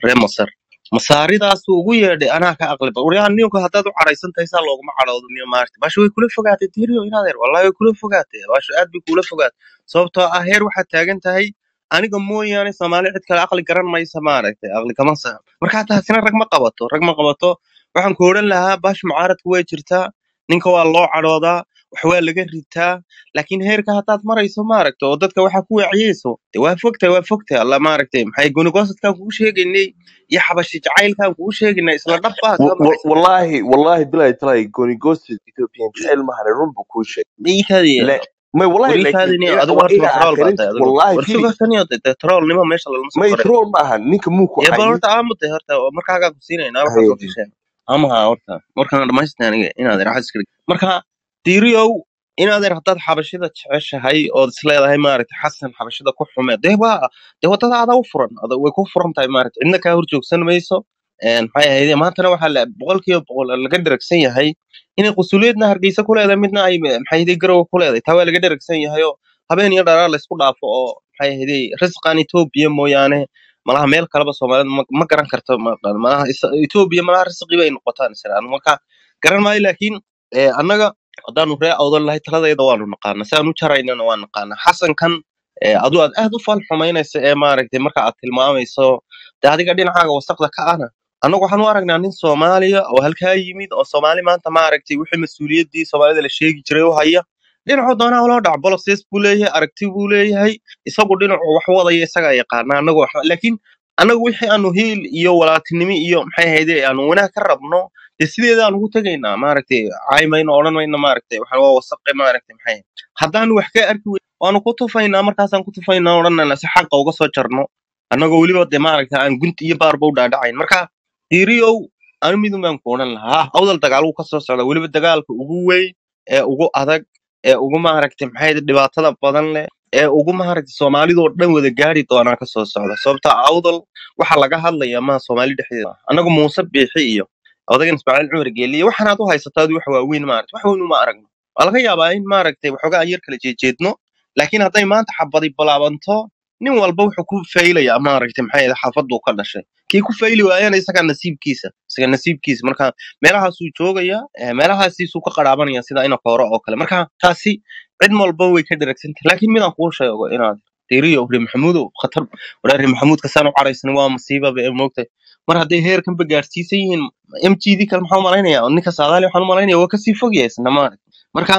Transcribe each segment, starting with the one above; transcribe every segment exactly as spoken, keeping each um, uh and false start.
reer Masar masaaridaas uu ugu yeedhay anaa ka aqli badan wariyaan ninka haddaad u caraysan tahay saa looguma cadhoodo niyo maarta baasha way kula fogaatay tiiriyo inaadeer wallahi way kula fogaatay baasha aad bay kula fogaatay sababtoo ah heer waxaad taagan tahay aniga mooyaane Soomaali cid kale aqli garan maysa maaragtay aqli kama sax marka taasina rag ma qabato rag ma qabato waxaan ku oran lahaa baasha mucaaradku way jirtaa ninka waa loo cadhoodaa wax waa laga ritaa laakiin heerka haddaad marayso maaragtay oo dadka waxa ku waciyeyso de waa fogtay waa fogtay alla maaragtay maxay gonigosadkan kugu sheegaynay iyo xabashi jacaylkan kugu sheegaynay isla dhab baa ka maraysa والله والله بلا تلاقي كوني جوست إثيوبيان جعل مهر رمبو كل شيء dhiigtaadii لا ما والله wariig لكن taadini إلى adigu horta وإلى ma troll baa آخرين tahay adigu والله war في suga taniyo de troll nimo meesha lama soo ما qoray يترول معها نيك موكو ee bal عيد horta aamu tahay horta markaagaa ku siinaynaa waxaad soo هيدي fisheen amaha horta markaan dhamaystaan aniga inaad raxas iska dhig marka diiriyow inaad er haddaad xabashida jeceshahay ood isleedahay maaragtay xasan xabashida ku xume dee waa dee wadada adaa u furan ada way ku furan tahay maaragtay cidna kaa horjoogsan mayso een maxay ahayd maantana waxaa la boqolkiiba boqol laga dheragsan yahay inay qusuliyeedna hargeysa ku leedahay midna ay maxay ahayd garow ku leedahay taa waa laga dheragsan yahay oo habeen iyo dharaa la isku dhaafo oo maxay ahayd risqan Ethiopia mooyaane malaha meel kaleba Soomaalidu ma ma garan karto ma- malaha Is- Ethiopia malaha risqi bay noqotaan islaan marka garan maayo laakiin ee annaga haddaanu ree awdan lahay taladeeda waanu naqaana si aan u jaraynana waan naqaana xasankan ee adu aad aad u fal xumaynaysa ee maaragtay marka aad tilmaamayso dee adiga dhinacaaga wasaqda ka ana annagu waxaan u aragnaa nin Soomaaliya oo halkaa yimid oo Soomaali maanta maaragtay wixii mas'uuliyaddii Soomaalida la sheegi jiray u haya dhinacu doonaa loo dhac bolosis buu leeyahay aragti buu leeyahay isagu dhinacu wax wadaya isagaa yaqaana annagu wax laakiin annagu wixii aanu hiil iyo walaaltinimo iyo maxay ahayd aanu wanaag ka rabno dee sideedaan ugu tegaynaa maaragtay caymayno odhan mayno maaragtay waxaan waa wasaqe maaragtay maxay haddaanu wax ka arki weyn waanu ku tufaynaa markaasaan ku tufaynaa odhanayna si xaqa uga soo jarno annagoo weliba dee maaragtay aan gunti iyo baarba u dhaadhacayn marka diiriyow anu midun baan ku odhan lahaa awdal dagaal wuu ka soo socda weliba dagaalka ugu weyn ee ugu adag ee ugu maaragtay maxay ahayd dhibaatada badan leh ee ugu maaragtay Soomaalidu oo dhan wada gaari doonaa ka soo socda sababta awdal waxa laga hadlayaa ma Soomaali dhexdeeda anagu Muuse Biixi iyo odagan Ismaaciil Cumar Geeliye waxaan aad u haysataadu wax waaweyn maaragtay wax weyn uma aragno waa laga yaabaa in maaragtay waxoogaa yar kala jeejeedno laakiin hadday maanta xabadi balaabanto nin walba wuxuu ku faylayaa maaragtay maxay ahayd xaafaduu ka dhashay kii ku fayli waayana isaga nasiibkiisa isaga nasiibkiisa marka meelahaasuu joogaya ee meelahaasiisuu ka qaraabanaya sida ina kooro oo kale marka taasi cid walba way ka dheragsantahay laakiin midaan kuu sheego inaad tiriyo Reer Maxamuud khatar wareer Maxamuud ka saan u caraysan waa masiiba bay moogtay mar hadday heerkan ba gaarsiisan yihiin M G D kale maxaa u malaynayaa oo ninka Soomaali waxaan u malaynayaa waa ka sii fog yahay isna maaragtay marka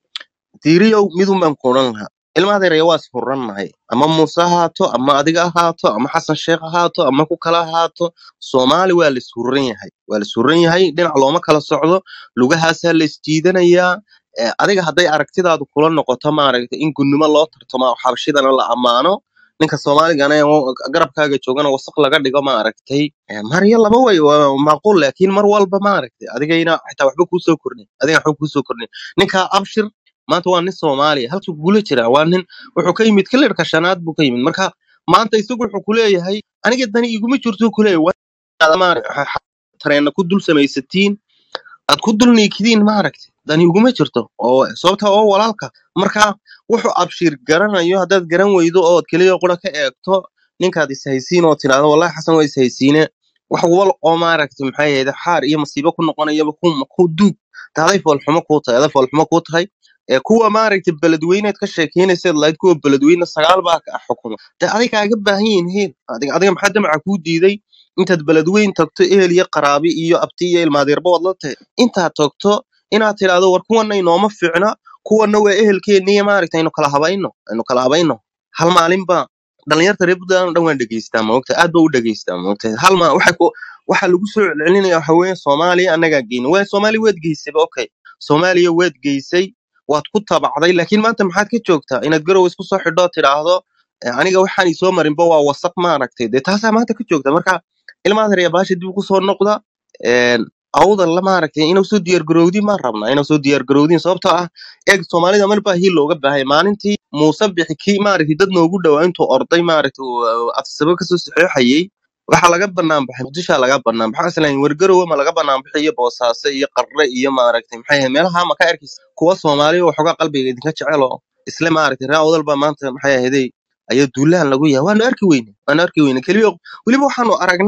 tiriyo midun baan ku oran lahaa ilmaha reer waa isfuranahay ama Muuse ha haato ama adiga ha haato ama Xasan Sheekh ha haato ama ku kala ha haato Soomaali waa la suran yahay waa la suran yahay dhinac looma kala socdo lugahaas la isjiidanayaa ee adiga hadday aragtidaadu kula noqoto maaragtay in gunnimo loo tartamo xabashidana la amaano ninka Soomaaliga oo garabkaaga joogana wasaq laga dhigo maaragtay ee mariya laba way waa macquul laakiin mar walba maaragtay adigayna xitaa waxba ku soo kordhin adiga waxba ku soo kordhin ninka abshir maanta waa nin Soomaali halkuu gula jira waa nin wuxuu ka yimid kilarka shanaad buu ka yimid marka maanta isagu wuxuu ku leeyahay aniga dani iguma jirto ku leeyahay waa maaragtay tareena ku dul samaysatiin aad ku dul niikidiin maaragtay dani iguma jirto oo sababta oo walaalka marka wuxuu abshir garanayo haddaad garan weydo oo aad kaliya qura ka eegto ninkaad is haysiin oo tiraahdo wallahi Xasan waa is haysiine wax wal oo maaragtay maxay ahayd xaar iyo masiibo ku noqonayaba ku ku duug taday fool xumo ku tahay taday fool xumo ku tahay ee kuwa maaragtay beledweyneed ka sheekeynaysa lahayd kuwa beledweyne sagaal baa ka xukumo ta adiga kaaga baahan yihiin adiga adiga maxaa damaca ku diiday intaad beledweyn tagto ehel iyo qaraabi iyo abti iyo ilmaadeerba wad la tahay intaad tagto inaad tiraahdo war kuwana inooma fiicna kuwana waa ehelkeena iyo maaragtay aynu kala habayno aynu kala habayno hal maalin ba dhalinyarta reer Puntland dhan waan dhageystaa maogta aad ba u dhageystaa maogta hal ma waxa ku waxa lagu soo celcelinaya waxa weeye Soomaaliya anaga geyn waa Soomaali waad geysay okay Soomaaliya waad geysay waad ku tabacday laakiin maanta maxaad ka joogtaa inaad garow isku soo xidho tiraahdo "Eh, aniga waxaan isoo marinba waa wasaq maaragtay de taasa maanta ka joogta marka ilmaha reer baashi dib ku soo noqda een awdan la maaragtay inuu soo diyaar garowdi ma rabna inuu soo diyaar garowdin sababtoo ah eeg Soomaalida mar baa hiil looga baahay maalintii Muuse bixi kii maaragtay dad noogu dhawaa intuu orday maaragtay afsaba ka soo saxeexayay waxa laga banaan baxay Muqdisho laga banaan baxay aslan wargarow ma laga banaan bixiyo boosaaso iyo qarre iyo maaragtay maxay ahayd meelaha ma ka arkis kuwa Soomaali oo xogaa qalbiga idinka jecel oo isla maaragtay raawdal ba maanta maxay ahayd ayaa duulaan lagu yahay waanu arki weyne waanu arki weyne kaliya waliba waxaanu aragnay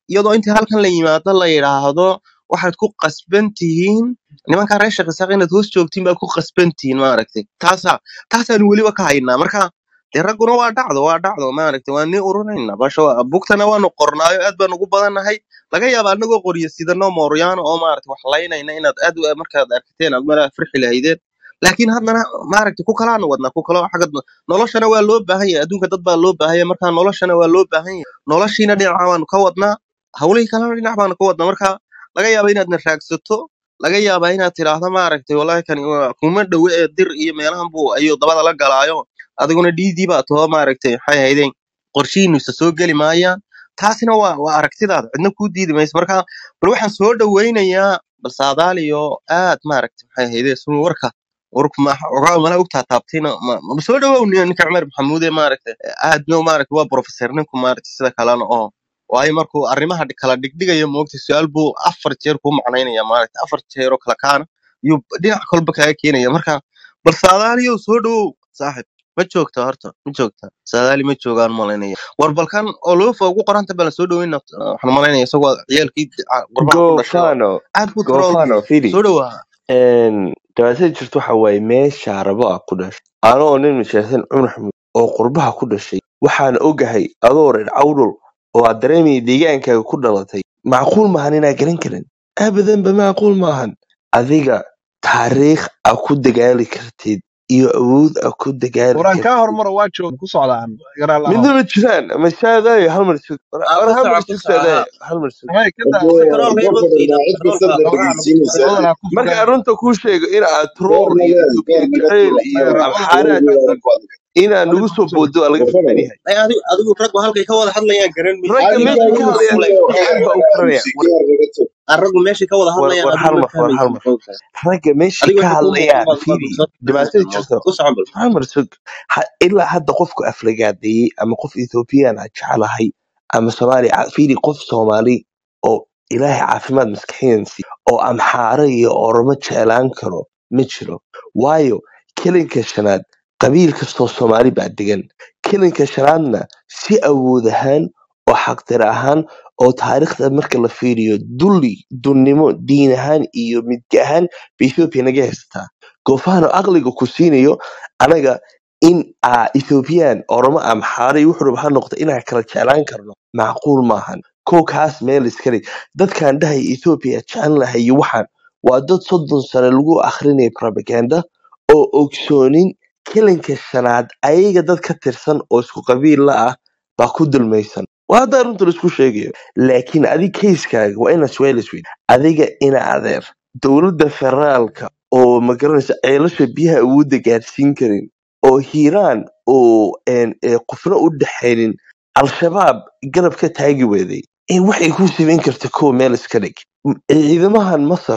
iyadoo intii halkan la yimaado la yidhaahdo waxaad ku qasban tihiin nimankaa reer shaqisaq inaad hoos joogtiin baad ku qasban tihiin maaragtay taasaa taasaanu weliba ka haynaa marka dee ragguna waa dhacdo waa dhacdo maaragtay waa nii urunayna basha waa- bugtana waanu qornaayo aad baan ugu badannahay laga yaaba anagoo qoriyo sidano mooryaano oo maaragtay wax laynayna inaad aad u- markaad arkiteen aad mala farxi lahaydeen laakiin haddana maaragtay ku kalaanu wadnaa ku kaloo xagga noloshana waa loo baahan yahay adduunka dad baa loo baahan yahay marka noloshana waa loo baahan yahay noloshiina dhinaca baanu ka wadnaa hawlihii kalena dhinac baanu ka wadnaa marka laga yaaba inaadna raagsato laga yaabaa inaad tidhaahdo maaragtay wallaahi kan waa kuma dhowe ee dir iyo meelahan buu ayuu dabada la galaayo adiguna dhiidii baa taho maaragtay maxay ahaydeen qorshihiinu isa soo geli maayaan taasina waa waa aragtidaada cidna kuu diidi mayso marka bal waxaan soo dhowaynayaa bal saadaaliyo aad maaragtay maxay ahaydeen sunu warka warku ma ogaa mala ogtaa taabtayna ma ma soo dhawow nin- ninka cumar maxamuud ee maaragtay aadna maaragtay waa professor ninku maaragtay sida kalena oo waayo markuu arrimaha dhi- kala dhigdhigayo moogtay su-aal buu afar jeer kuu macnaynaya maaragtay afar jeeroo kala kaana yuu dhinac kolba kaga keenaya marka bal saadaaliyow soo dhawow saaxib ma joogta horta ma joogta saadaali ma joogaan malaynaya war balkan oo loofa ugu qoranta baan soo dhaweyna waxaan malaynaya isagoo ciyaalkii ah, qurbaha ku dhashay oo Gofano, aad buu troll Gofano, Fili. soo dhawaa Dhibaatada jirta waxa waaye meesha rabo aa ku dhashay. Anoo nin mashaasan Cumar Xamuud oo qurbaha ku dhashay. Waxaan ogahay adoo reer cawdul oo aad dareemaya deegaankaaga ku dhalatay. Macquul maahan inaa garan karin. Abadan ba macquul maahan. Adiga taariikh aa ku dagaali kartid iyo awood aa ku dagaali وران kartid. كهر مرة واجه كسعدان قرا الله midna ma jiraan mashaadayo hal mar sug war aa war ku hal mar soco ku sug soco saadayo hal mar sug هاي كده si trollka Goor ima badan ogtiina waa cid trollka kasta لغة dhegeysiinaysaa. لغة أنا كوفي marka جاي runta kuu sheego in aad Goor troll iyo nagaan, goor Ethiopian naga jacayl tuuro. iyo أنا amxaare أولي aad Goor taqaan nagaan ku adiga. inaad أولي nagu soo كوفي boodo waa laga Gofano. fiican yahay ay adigu adigu raggu halkay ka wada hadlayaan garan maysid ragga Adiga meeshay ka wuu aniga hadlayaan siiyo si fiican baa u xeer garanaya si war gaar naga tuuro. aan raggu meeshay ka wada war hadlayaan war adigu hal ma mar war hal fahmaysid mar moogtahay ragga meeshay adigu ka wixii kuu muuqda hadlayaan baad baad firi soo dhibaatada fahmaysaa jirto moogtahay ku soco bal hal mar sug Ha- ilaa hadda qofku aflagaadeeyey ama qof Ethiopian ah jecelahay ama Soomaali ah, firi qof Soomaali oo ilaahay caafimaad maskaxiyan siiyo oo amxaare iyo oromo jeclaan karo ma jiro waayo kelinka shanaad qabiil kastoo Soomaali baa degan kelinka shanaadna si awood ahaan oo xaqdir ahaan oo taariikhda marka la fiiriyo dulli dunnimo diin ahaan iyo midga ahaan bay Ethiopia naga haysataa goofahan aqliga ku siinayo anaga in aa Ethiopian oromo amxaare iyo wuxuu raba ha noqdo inaan kala jeclaan karno macquul maahan kow kaas meel iskale dadkan dhahay Ethiopia jecel lahay iyo waxaan waa dad soddon sano lagu akhrinaya propaganda oo ogsoonin kelinka shanaad ayaga dad ka tirsan oo isku qabiil la ah baa ku dulmaysan waa hadda runta laisku sheegayo laakiin adiga kayskaaga waa inaad su'aalis weyd adiga ina adeer dowladda federaalka oo magaranaysa ceelasha biyaha awoodda gaarsiin karin oo hiiraan oo een, ee, qofna u dhaxaynin al-shabaab garab ka taagi weeday ee waxay ku samayn karta kow meel iska dhig M- ciidamahan masar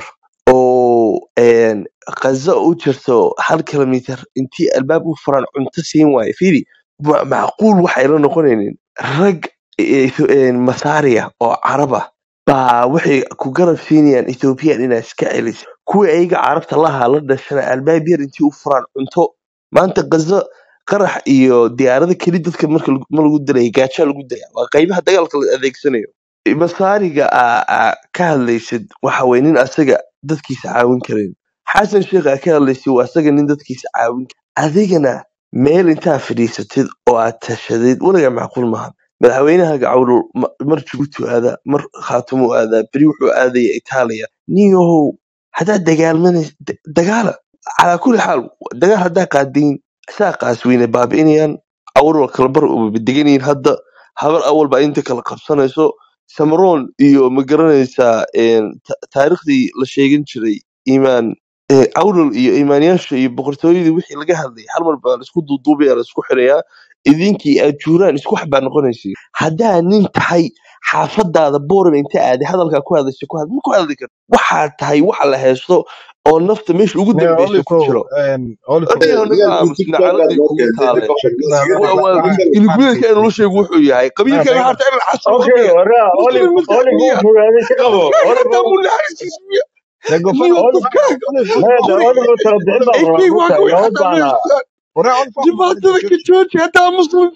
oo een, Gaza u jirto hal kilomitir intii albaab u furan cunto siin waaye fiiri ma- macquul waxay la noqonaynin rag ee, een, masaariya oo caraba baa waxay ku garab siinayaan Ethiopian inaad iska celiso kuwii ayaga carabta lahaa la dhashana albaab yar intii u furaan cunto maanta Gaza qarax iyo diyaarado keli dadka marka lagu- ma lagu dilay gaajo lagu dilaya waa qaybaha dagaalka la adeegsanayo masaariga aa aa ka hadlaysid waxa weye nin asaga dadkiisa caawin karin xasan sheekh aa ka hadlaysid waa asaga nin dadkiisa caawin karin adigana meel intaa fadhiisatid oo aad tashadid weligaa macquul maaha madaxweynaha gacawdhow mar Djibouti aadaa mar khaatumo aadaa beri wuxuu aadaya Itaaliya niyow haddaad dagaalmanays da- dagaala calaa kulli xaal dagaal haddaa qaadiin saaqaas weyne baabi'inayaan awal kala bar uba degan hadda habar awal baa inta kala qabsanayso samaroon iyo ma garanaysaa een, ta- taariikhdii la sheegan jiray iimaan ee, awdal iyo iimaanyaasha iyo boqortooyadii wixii laga hadlayay hal mar baa laisku duuduubaya laisku xirayaa idinkii aad juuraan isku wax baa noqonaysa haddaa nin tahay xaafadaada boorab inta aaday hadalkaa ku hadasha ku had ma ku hadli karto waxaa tahay waxa la haysto oo nafta meesha ugu نيا dambeysa أولي ku فو jiro إن أولي فو odayga naga Ciyaalkii aamusna TikTok caladay loo kugu keenay taale dadka sheekada لا sii لا waa لا waa dhaqan. ما ما hilibweelka نسيت noloshaygu wuxuu yahay ما qabiilkaaga دقيقة harta inaan xasano اوكي miya ورا اولي muslim maskax اولي miya فو هذا شقبه اولي kaa فو munaxaysis miya دقوا فن niyo اولي qofkaaga أولي فو ما هذا uri اولي فو ترى بعين eykay بابا waa قلت ka wixi نود hataa معنا meeshaan ورا أولي فو ما dhibaatada نسيت ka jooji haddaa muslim tahay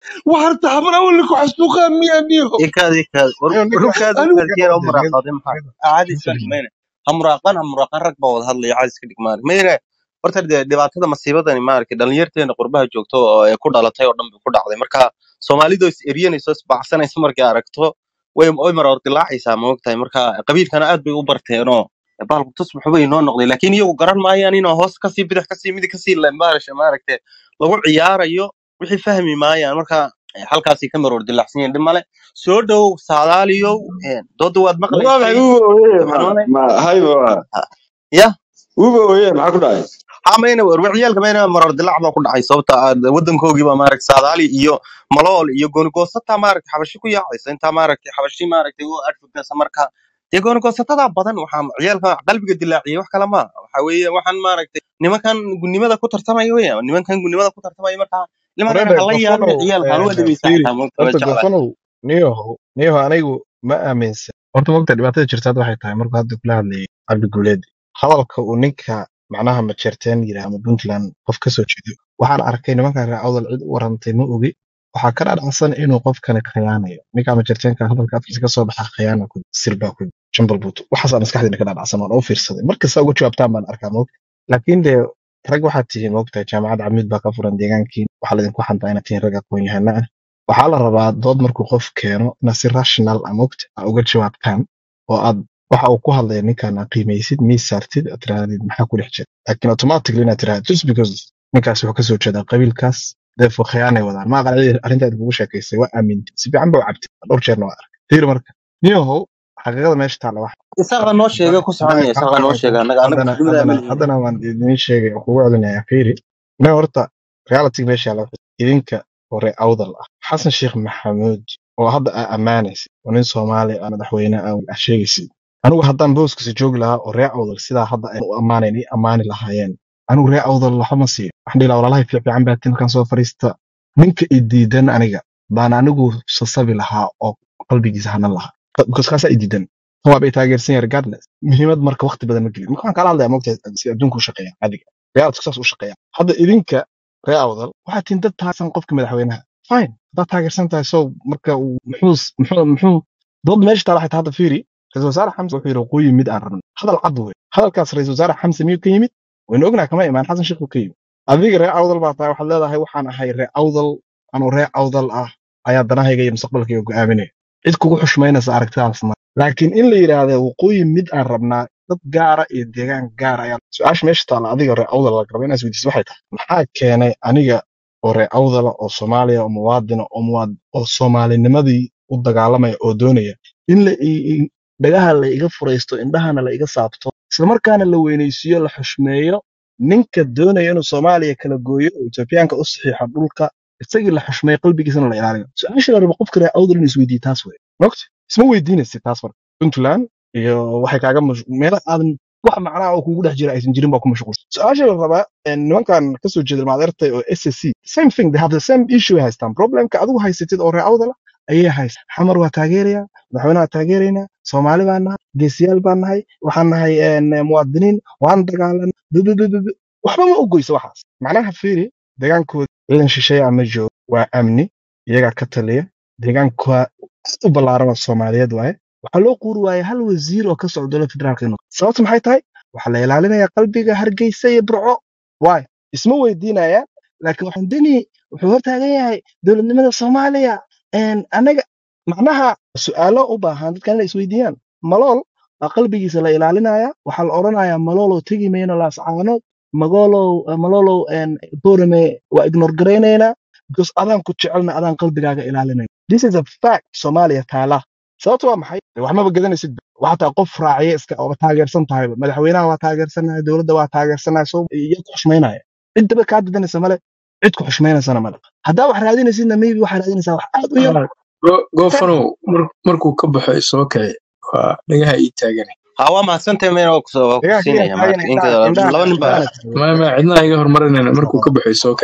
وحرت حمرا ولا كحسوقها مية مية ikaad ikaad ايوه نيك warkaad أنا ukaad jeer نيك umar qaadin maxaa نيك caadi شو iska تدري dhigmayna hamraaqan hamraaqan rag baa wada hadlaya caadi iska dhigmaan mayna horta dee dhibaatada masiibadani maaragtay dhalinyarteena qurbaha joogto oo ay ku dhalatay oo dhan bay ku dhacday marka soomaalidu is eryanayso is baacsanayso markay aragto way way mar ordilaacaysaa ma ogtahay marka qabiilkana aad bay u barteenoo baalku tusbax bay noo noqday laakiin iyagu garan maayaan inuu hoos kasii bidix kasii midig kasii lembaarasha maaragtay lagu ciyaarayo wixii fahmi maayaan marka halkaasii ka mar ordilaacsan yihiin dhib male soo dhow saadaaliyow dooda waad والله maqlaysay محبوبة وهي waxaan ما oonay ما هاي ما ya محبوبة وهي معك داعي hamayna warwaciyaalka mayna marar dilaac baa ku dhacay sababta ah wadankoogii baa maaragtay saadaali iyo malool iyo goonigoosata maaragtay xabashi ku yaacaysa intaa maaragtay xabashi maaragtay u adfogaysa marka dee goonigoosatada badan waxaa ciyaalka qalbiga dilaaciyay wax kale ma waxa weeye waxaan maaragtay nimankan gunnimada ku tartamaya weya nimankan gunnimada ku tartamaya marka nimankan ورينا hala yaabin قفنو ciyaalka hal wadabeysa فيري xitaa moogta waa horta jeclahay قفنو نيوهو نيوهو anigu ma aaminsan horta mogta dhibaatada jirta hadda waxay tahay markuu hadda kula hadlayay cabdi guleed hadalka uu ninka macnaha majeerteen yidhaah ama puntland qof ka soo jeedo waxaan arkay nimankan reer awdal cid u warantay ma ogi waxaa ka dhadhacsan inuu qofkani khiyaanayo ninka majeerteenka hadalka afkiisa ka soo baxa khiyaana ku sirbaa ku jambal buuto waxaas aan maskaxdayna ka dhadhacsan waan u fiirsaday markasta uga jawaabtaan baan arkaa mogta laakiin dee rag waxaad tihiin mogtahay jaamacadda camiid baa ka furan deegaankiin waxaa laydinku xantaa inaad tihiin rag aqoon yahana ah waxaa la rabaa dood markuu qof keeno inaad si rational ah mogta aa uga jawaabtaan oo aad waxa uu ku hadlaya ninkan aad qiimaysid miis saartid aad tirahdid maxaa ku dhex jira laakiin automatically inaad tirahdid just because ninkaas wuxuu kasoo jeedaa qabiilkaas therefore khiyaanay wadaan ma aqal arrintaad kugu sheekaysay waa aamintay si fiican ba u cabtay dhowr jeerna waa arkay fiir marka niyahow xaqiiqada meesha taalla wax isaga noo sheegay ku soconaya isaga noo sheegay anaga anaga haddana fikrada haddana ma haddana waan idiin sheegay oo kugu celinayaa fiiri ne horta reality meesha yaalla idinka hore awdal ah xasan sheekh maxamuud oo hadda aa ammaanaysid oo nin soomaali ah madaxweyne ah aa sheegaysid anigu haddaan booskiisa joogi lahaa oo reer awdal sidaa hadda ay u ammaanayn i ammaani lahaayeen anigu reer awdal waxba ma siiyo waxaan dhihi lahaa walaalahay fiican baa tin halkan soo fariista ninka i diidan aniga baan anigu sasabi lahaa oo qalbigiisa hanan lahaa because kaasaa i diidan waa bay taageersan yahay regardless muhiimad marka waqti badan ma gelin marka waxaan kala hadlayaa moogtahay si adduunku u shaqeeya adiga reality saas u shaqeeya hadda idinka reer awdal waxaad tihiin dad taageersan qofka madaxweynaha fine haddaad taageersan tahay so marka uu muxuu muxuu muxuu dood meesha taala xataa hadda fiiri ra-iisul wasaare xamse wuxuu yidhi waqooyi mid aan rabno hadal cad wey hadalkaas ra-iisul wasaare xamse miyuu ka yimid waynu ognahay kama imaan xasan sheekh buu ka yimid adiga reer awdal baa tahay waxaad leedahay waxaan ahay reer awdal anuu reer awdal ah ayaa danahayga iyo mustaqbalkayga go'aaminaya cid kugu xushmaynaysa aragtidaas ma laakiin in la yidhaahdo waqooyi mid aan rabnaa dad gaara iyo deegaan gaar ayaa su-aasha meesha taalla adiga reer awdal la raba inaad isweydiiso waxay tahay maxaa keenay aniga oo reer awdala oo soomaaliya oo muwaadina oo muwaad oo soomaalinimadii u dagaalamaya oo doonaya in la dhagaha la iga furaysto indhahana la iga saabto islamarkaana la weynaysiiyo la xushmeeyo ninka doonaya inuu soomaaliya kala gooyo oo etoobiyaanka u saxiixo dhulka isagii la xushmeeyo qalbigiisana la ilaaliyo su-aasha la rabo qofka reer awdal inuu isweydiiyo taas wey mogta isma weydiinaysid taas marka puntland iyo waxay kaaga meelo aadan wax macnaha oo kugu dhex jira aysan jirin baa ku mashquulsan su-aasha la rabaa nimankan kasoo jeeda maadeertay oo s s c same thing they have the same issue ay haystaan problemka adigu haysatid oo reer awdala ayay haystaan xamar waa taageeraya madaxweynaha taageeraynaa soomaali baan nahay geesiyaal baan nahay waxaan nahay muwaadiniin waan dagaalan waxba ma ogoysa waxaas macnaha fiiri deegaankooda ciidan shisheeye ama joogo waa amni iyagaa ka taliya deegaanka aad u ballaaran oo soomaaliyeed waaye waxaa loo quuri waaya hal wasiir oo ka socda dowladda federaalka inuu sababta maxay tahay waxaa la ilaalinayaa qalbiga hargeysa iyo burco waay isma weydiinayaan laakiin waxaan deni wuxuu hortaagan yahay dowladnimada soomaaliya anaga macnaha su'aalo u baahan dadkan inay isweydiiyaan malool baa qalbigiisa la ilaalinaya waxaa la odhanayaa maloolow tegi mayno laascaanood magolow maloolow borame waa ignore garaynaynaa because adaan ku jecelna adaan qalbigaaga ilaalinayna this is a fact soomaaliya taala sababta waa maxay waxmaba gadanaysid waxataa qof raaciye iska oo taageersan tahay madaxweynaha waa taageersanahay dowladda waa taageersanahay soo iyo ku xushmaynaya cid daba kaa dadanaysa male cid ku xushmaynaysana male haddaa wax raadinaysidna maybe waxaa raadinaysaa wax aad u yar goofanow markuu ka baxo isoo kale waa dhagaha ii taaganay ha waa mahadsantahay meel ku soo ku siinaya maartay inta laba nin baa ma ma cidna iga hormarinayna markuu ka baxo isoo kale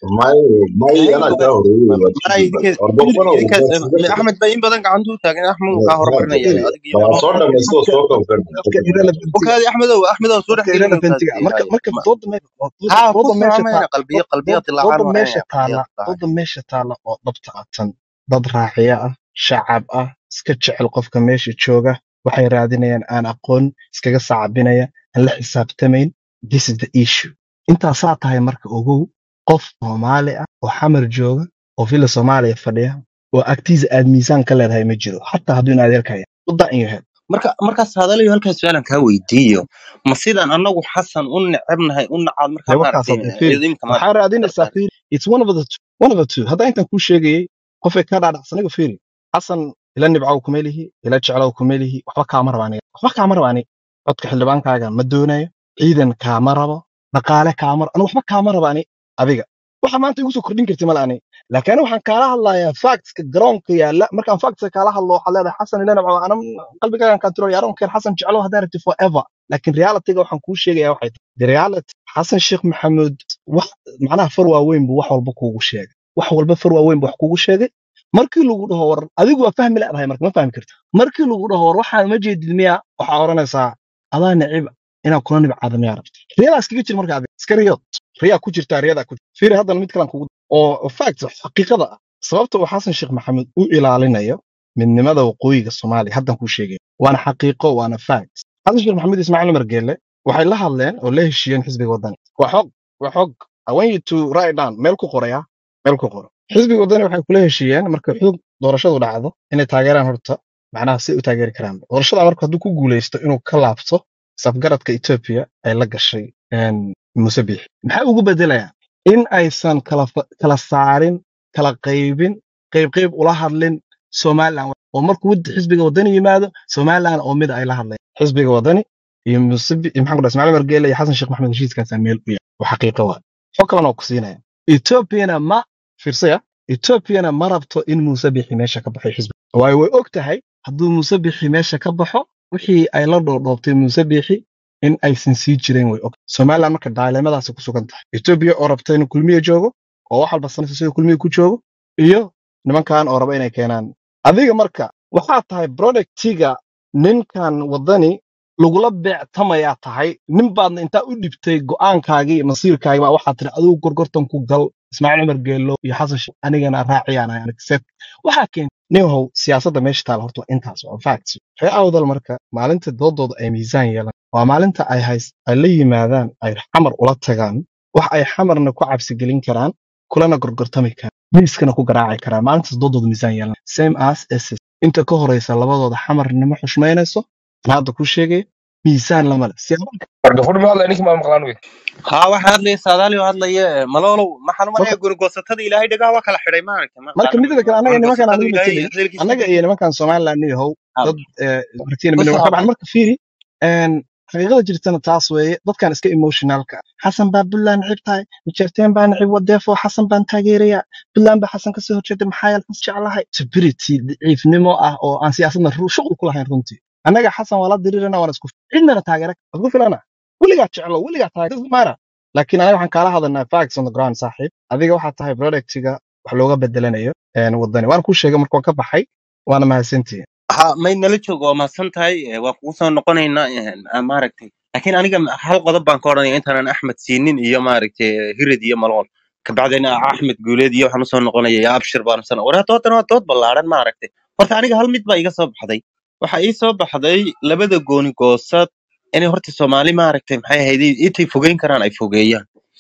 may may ana ka horeeyay waa ما sidii bal يديك ordofana uu يديك baa أحمد باين بدن عنده لكن أحمد كهر sidii مرنا يعني هذا bal يملون soo dhamaysto dadka soo kab ka dadka irrelevantiga وكذا أحمد هو أحمد هو صورة dadka حقيقي من irrelevantiga كذا marka هاي marka dooda me- dooda ها dooda كوسو meesha عمين taa قلبية قلبية dooda طلع dooda عنه meesha هنا قلبية taala طلع dooda meesha taala oo dhabta atan dad raaciya ah shacab ah iska jecel qofka meesha jooga waxay raadinayaan aan aqoon iskaga sacabinaya aan la xisaabtamayn this is the issue intaasaa tahay marka ogow qof soomaali ah oo xamar jooga oo villa soomaaliya fadhiya oo agtiisa aad miisaan ka leedahay ma jiro xataa hadduu in adeerkaya wada in your head marka markaas hadalayo halkaas su'aalan kaa weydiiyo ma sidaan anagu xasan u necebnahay u nacaad markaa dee maaragtay waxaas hadda fiiri idinka maad waxaa raadinaysaa fiiri it's one of the two one of the two hadda intan kuu sheegayay qofay ka dhaadhacsaniga fiiri xasan ila nibcow kuma lihi ila jeclow kuma lihi waxba kaama raba aniga waxba kaama raba aniga codka xildhibaankaaga ma doonayo ciidan kaama rabo dhaqaale kaama rabo aniga waxba kaama raba ani adiga waxa maanta igu soo kordhin karti mala ani laakiin aniga waxaan kaala hadlayaa factska garoonka yaalla markaan factska kaala hadlo waxaad leedahay xasan ila nibcow ana qalbigaagan control yaron keen xasan jeclow haddaa rabti forever laakiin realityga waxaan kuu sheegayaa waxay tahay the reality xasan sheekh maxamuud wax macnaha far waaweyn buu wax walba kuugu sheegay wax walba far waaweyn buu wax kuugu sheegay markii lagu dhaho war adigu waa fahmi leedahay marka ma fahmi karta markii lagu dhaho war waxaa ma jeedid miya waxaa oranaysaa adaa nicib inaa kula nibcaada miyaa rabta riyadaa iskaga jir marka adiga iska riyood riyaa ku jirtaa riyadaa ku jirta fiiri haddana mid kalan kugu oo fact xaqiiqada ah sababta uu xasan sheekh maxamuud u ilaalinayo midnimada waqooyiga soomaaliya haddan kuu sheegay waana xaqiiqo waana fact xasan sheekh maxamuud ismaaciil umar geelle waxay la hadleen oo la heshiiyeen xisbiga wadani waa xog waa xog I want you to write down meel ku qoraya meel ku qoro xisbiga wadani waxay kula heshiiyeen marka xog doorashadu dhacdo inay taageeraan horta macnaha si u taageeri karaan doorashada marka hadduu ku guuleysto inuu ka laabto safgaradka Ethiopia ay la gashay een Musabix maxay ugu bedelayaa in aysan kala fa- kala saarin kala qaybin qayb qayb ula hadlin Somaliland oo markuu wad- xisbiga wadani yimaado Somaliland oo mid ay la hadlayaan xisbiga wadani iyo Musabix maxaan ku dhahay Ismaaciil Margeele iyo Xasan Sheekh Maxamed heshiiskaas meel u yahay waa xaqiiqo waa xog kalena oo ku siinaya Ethiopiana ma fiirsaya Ethiopiana ma rabto in Musabixi meesha ka baxay xisbiga waayo way og tahay hadduu Musabixi meesha ka baxo wixii ay la dhoodhoobtay Musabixi in aysan sii jireen way og Somaliland marka dilemadaasi ku sugan tahay Ethiopia oo rabta inuu kulmiye joogo oo wax walba sanaysa siduu kulmiye ku joogo iyo nimankan oo raba inay keenaan adiga marka waxaa tahay productiga ninkan wadani lagula beectamayaa tahay nin baadna intaa u dhibtay go'aankaagii masiirkaagii baa waxaa tiri adigu gorgortan ku gal ismaaciil cumar geelo iyo xasan sheekh anigana raaciyaan aan accept waxaa keentay ninhow siyaasadda meesha taala horta waa intaas waa facts ree awdal marka maalinta doodooda ay miisaan yeelan waa maalinta ay hays ay la yimaadaan ay xamar ula tagaan wax ay xamarna ku cabsi gelin karaan kulana gorgortami karaan miiskana ku garaaci karaan maalintaas doodooda miisaan yeelan same as ss inta ka horeysa labadooda xamarnimo xushmaynayso aan hadda ku sheegay miisaan lama leh siyaabo Ordofur ma hadla ninka ma maqlaan wey. ها واحد هذا سادالي وهذا يه ملولو ما حنو ما marka يقول قصة إلهي دقا وكلا حري ما عرفت ما marka قانا midda kale anaga قول nimankan قصة aan u إلهي matalay هذيك anaga كيسة iyo nimankan Somaliland niyahow هذا dad ee martiina بس midnimo هذا dabcan marka fiiri een xaqiiqada jirtana taas weeye dadkan iska emotionalka xasan baa buntland necib tahay mijeerteen baa necib wadeefo xasan baan taageeraya buntland baa xasan kasoo horjeeda maxaa yeelay xasan jeclahay stability daciifnimo ah oo aan siyaasadna ru- shuqul ku lahayn runtii annaga xasan waa la diriirana waan isku cidnana taageera waad ku filana weligaa jeclo weligaa taageer doesn't matter laakiin anaga waxaan kaala hadalnaa facts on the ground saaxiib adiga waxaa tahay productiga wax looga bedelanayo een wadani waan kuu sheegay markaan ka baxay waana mahadsantihiin ها ما ينلتشوا وما سنتهاي وخصوصا نقولنا ما عرفت لكن أنا هل قضب بانكورني أنت أنا أحمد سنين إياه ما عرفت هيرد إياه ملون كبعدين أحمد جوليد إياه وحنوصل نقولنا يا أبشر بارسنا ورا توت أنا توت بالله ما عرفت فرت أنا هل ميت بقى يقصب حدي وحقيقي صوب حدي لبده جوني قصة أنا هرت الصومالي ما عرفت محي هيدي إنتي فوقين كران أي فوقيا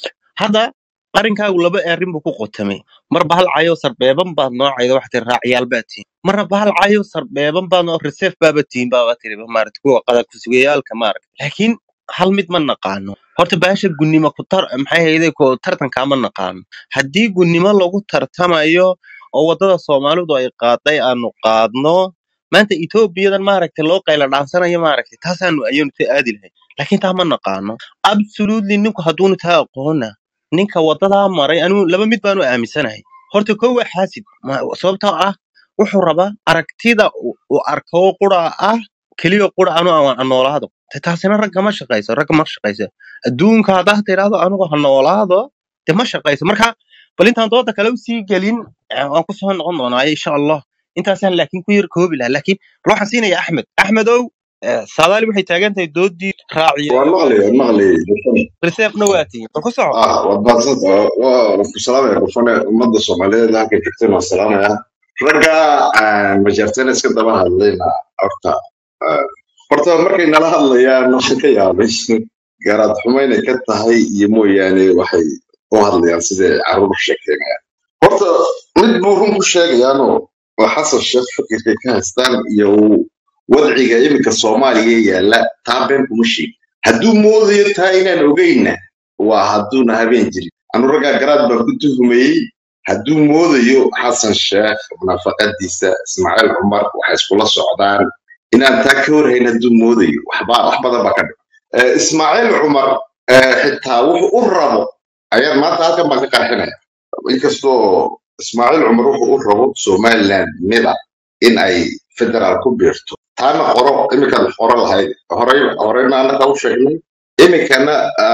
هذا arrinkaagu laba arrin buu ku qotamay marba hal cayo sarbeeban baad noocayda wax tir raaciyaal baad tihiin marba hal cayo sarbeeban baad noo reserve baaba tihiin baaba tiri maaragtay kuwa qada ku sugayaalka maaragtay laakiin hal mid ma naqaano horta baasha gunnimo ku tar maxay hayday ku tartanka ma naqaano haddii gunnimo lagu tartamayo oo wadada Soomaalidu ay qaaday aanu qaadno maanta Ethiopia-dan maaragtay loo qayla dhaansanayo maaragtay taasaanu ayuu aadi lahayn laakiin taa ma naqaano absolutely ninku haduuna taa aqoona ninka wadada maray anu laba mid baan u aaminsanahay horta koow waa xaasid ma- sababtoo ah wuxuu rabaa aragtida uu arko qura ah kaliya qura anu aan noolaado Ta- taasina ragga ma shaqayso ragga ma shaqayso adduunka hadaa tiraahdo anigu ha noolaado de ma shaqayso marka bal intaan dooda kale u sii gelin waan ku soo noqon doonaa insha allah intaasaan laakiin ku yar koobi lahaa laakiin ruuxan siinaya axmed axmedow saadaali waxay taagan tahay doodii raaciya iyo والمغلي المغلي برفن reserve-na waa tihiin bal ku soco اه وبعض والسلام يا برفن مدة الصومالية لكن كتير السلام يا رجع مجرتين اسكت دبا هذلنا أرتا horta markay nala hadlayaan waxaan ka yaabay garaad xumayna ka tahay iyo mooyaane waxay u hadlayaan sidee caruur sheekeynayaan horta mid buu run ku sheegayaanoo waa xasan sheekh fikirkay ka haystaan iyo wadciga iminka soomaaliya yaalla taa been kuma sheeg hadduu moodayo taa inaan ogeyna waa hadduuna habeen jirin anu raggaa garaad baan ku tuhumayey hadduu moodayo xasan sheekh nafaqadiisa ismaaciil cumar waxay iskula socdaan inaan taa ka warhayn hadduu moodayo waxba wax badan baa ka dhiman ismaaciil cumar xitaa wuxuu u rabo ayaan maanta halkan baan ka qarxinaya inkastoo ismaaciil cumar wuxuu u rabo somaliland mida in ay federaal ku biirto taana qoro iminkaad qoro lahayd horey horeyna annaga u sheegnay iminkana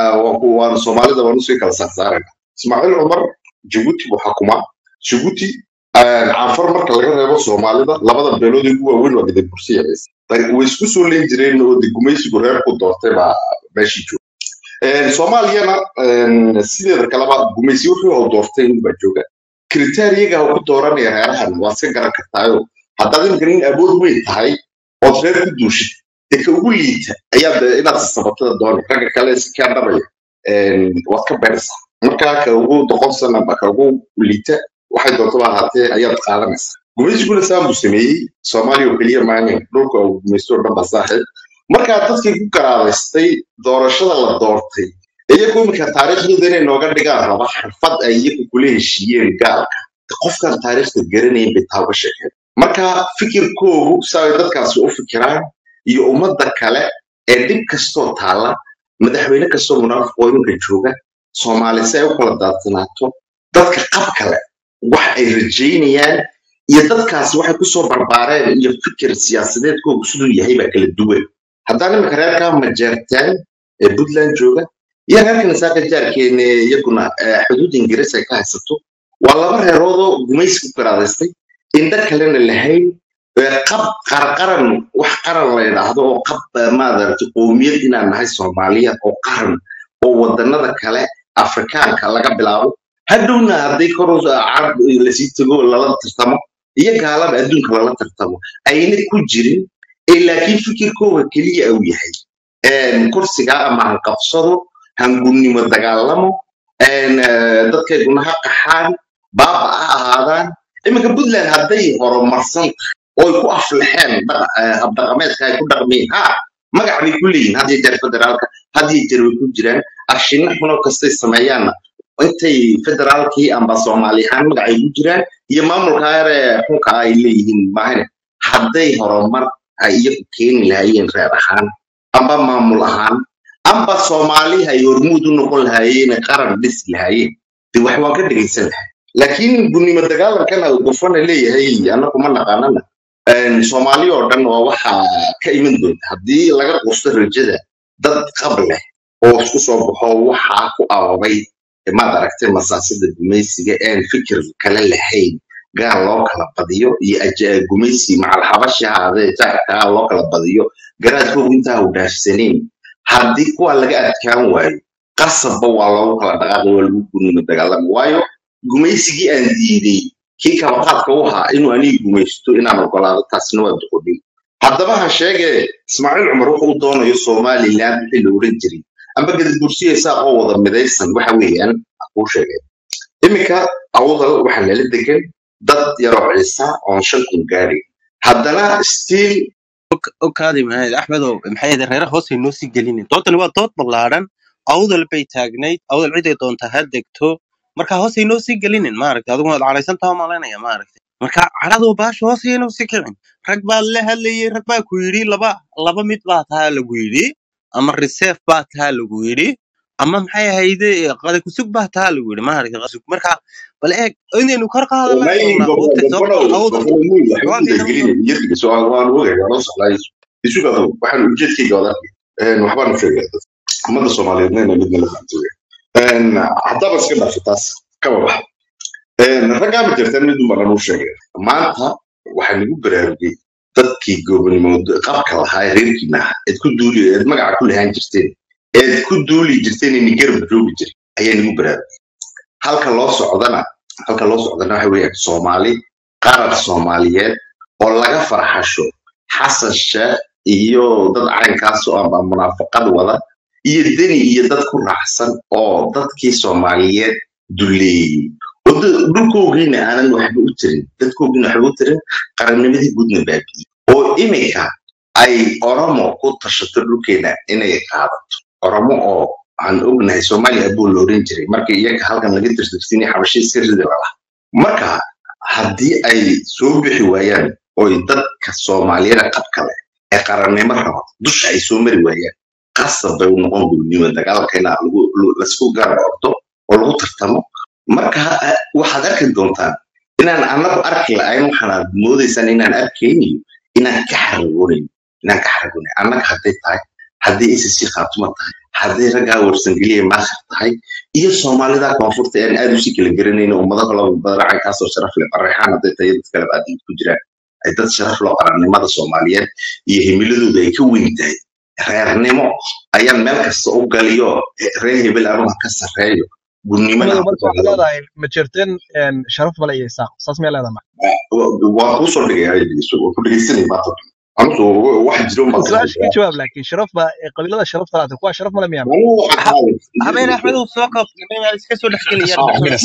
waan soomaalida waan usii kala saarsaarayna ismaaciil cumar jabuuti buu xukumaa jabuuti caanfar marka laga reebo soomaalida labada beelood ugu waaweyn waa gada bursiya way isku soo leen jireen oo de gumaysigu reerku doortay baa meeshii jooga soomaaliyana sideeda kaleba gumaysi wuxuu u doortay inbaa jooga kriteeriyaga ku dooranaya reerahan waa iska garan kartaayo haddaad iminka nin awood weyn tahay ood reer ku duushid dee ka ugu liita ayaad inaad sabatada doonay ragga kale si kaa dhabaya waad ka beeraysaa markaa ka ugu doqon sana ka ugu liita waxay doontaba ahaatee ayaad qaadanaysaa gumaysiguna saan buu sameeyey soomaaliya oo keliya maanin dhulka uu gumaysto oo dhan baa saaxiib markaa dadkii ku garaadaystay doorashada la doortay iyagu iminka taariikhdooda inay nooga dhigaan raba xirfad ay iyagu kula heshiiyeen gaalka qofkan taariikhda garanayn bay taa uga sheekeen marka fikirkoogu saa ay dadkaasi u fikiraan iyo ummadda kale ee dhib kastoo taalla madaxweyne kastoo munaafiq oo iminka jooga soomaali si ay u kala daadsanaato dadka qab kale wax ay rajaynayaan iyo dadkaasi waxay kusoo barbaareen iyo fikir siyaasadeedkoogu siduu yahay baa kala duwan haddaan iminka reerkaa majeertaan ee puntland jooga iyo reerkana saaka jaarkeena iyaguna xuduud ingiriis ay ka haysato waa laba reeroodoo gumaysi ku garaadaystay indha kalena lahayn qab qarqaran wax qaran la yidhaahdo oo qab maadaragtay qowmiyad inaan nahay soomaaliya oo qaran oo wadanada kale afrikaanka laga bilaabo hadhowna hadday kor carab lasii tago lala tartamo iyo gaalaba adduunka lala tartamo ayna ku jirin ee laakiin fikirkooga keliya uu yahay kursiga ama hanqabsado hangunnimo dagaalamo dadkayguna ha qaxaan baaba ha ahaadaan iminka puntland hadday horumarsan oo ay ku aflaxeen habdhaqameedka ay ku dhaqmeen ha magac bay ku leeyihin had iyo jeer federaalka had iyo jeer way ku jiraan arshinna xuno kastay sameeyaanna intay federaalkii amba soomaali ahaan magacay ku jiraan iyo maamulka yare xunka ay leeyihiin maahane hadday horumar ay iyagu keeni lahaayeen reer ahaan amba maamul ahaan amba soomaali ay hormuud u noqon lahaayeen qaran dhisi lahaayeen de wax waan ka dhegaysan lahay laakiin gunnimo dagaalankan gofana leeyahay annagu ma naqaanana soomaali oo dhan waa waxa ka iman doonta haddii laga qusto rajada dad qab leh oo isku soo baxo waxaa ku ababay maad aragtay masaasida gumaysiga een fikir kale lahayn gaar loo kala badiyo iyo gumaysi macal xabashi ahaadee jaarkaa loo kala badiyo garaadkoogu intaa u dhaafsanayn haddii kuwa laga adkaan waayo qasabba waa loogu kala dhaqaaqi waa lagu gunnimo dagaalama waayo gumaysigii aan diiday kii kabaqaadka u ahaa inuu aniga gumaysto inaan ogolaado taasina waa duqodhin haddaba ha sheegee ismaaciil cumar wuxuu u doonayo somaliland wixii la odhan jiray amba gadid bursiya saaqoo wada midaysan waxa weeyaan kuu sheegay iminka awdal waxaa nala degan dad yaroo ciisa oon shan kun gaari haddana stiil okaadi maahayd axmedow maxay ahayd reeraha hoosay noo sii gelinin doodani waa dood ballaadhan awdal bay taagnayd awdal ciday doonta ha degto marka hoosay noo sii gelinin maaragtay adigu waad caraysantaha malaynaya maaragtay marka caradoo baasha hoosay noo sii kicin rag baa la hadlayay rag baa ku yidhi laba laba mid baa tahaa lagu yidhi ama reserve baa tahaa lagu yidhi ama maxay ahayde qada kusug baa tahaa lagu yidhi maaragtay qasug marka bal eeg inaynu kor ka hadalna doonaa waqti sababtoo awdal waa waxaan ujeedkayga wadaarkay waxbaan sheegay ummadda soomaaliyeedna midna la fahamtay haddaba iska dhaafay taas kaba baxa raggaa ma jirtaan mid maran u sheegay maanta waxaa nagu baraarugay dadkii goobnimo qabka lahaa ee reerkiina ahaa eed ku duuli eed magaca ku lahaan jirteen eed ku duuli jirteen in garab joogi jiray ayaa nagu baraarugay halka loo socdana halka loo socdana waxa weeye Soomaali qarar Soomaaliyeed oo laga farxasho xasan sheekh iyo dad caynkaas oo ama munaafaqad wada iyo deni iyo dad ku raacsan oo dadkii Soomaaliyeed duleeyay dhulkoogiina aanan waxba u tirin dadkoogiina waxba u tirin qarannimadii guudna baabi'iyey oo imika ay Oromo ku tashato dhulkeena inay qaadato Oromo oo aan ognahay Soomaaliya buu loorin jiray markii iyaga halkan laga tirtirsinay xabashii sirrida la marka haddii ay soo bixi waayaan oo dadka Soomaaliyeed qabka leh ee qarannimo rabo dusha ay soo mari waayaan qasab bay u noqon doonaan dagaalkeena lagu la isku gaar ordo oo lagu tartamo marka waxaad arki doontaan inaan anagu arki la'ayn waxaan moodaysan inaan arkaynin inaan ka xarwoonin inaan ka xarwoonin annaga hadday tahay haddii ICC qaatuma tahay haddii raggaa warsangeliya maakhir tahay iyo Soomaalida koonfurta aan aad u sii kala garanayno ummado kala badan kaasoo sharaf leh barreexaan hadday tahay dad kale baad ku jiraan ay dad sharaf loo qarannimada Soomaaliyeed iyo himiladooda ay ka weyn tahay reernimo ayaan meel kasta u galiyo reer hebel anuga ka sarreeyo gudnimada marka waxaad leedahay ma jirteen sharaf bale iyo isaaq saas ma leedahay waa ku soo dhigay ku dhigaysanay baa anu wax jiro ma su'aasha ka jawaab laakiin sharaf ba qabiilada sharaf talaata kuwa sharaf male miyaa habeen axmed uu soo koob inay iska soo dhaxgeliyaan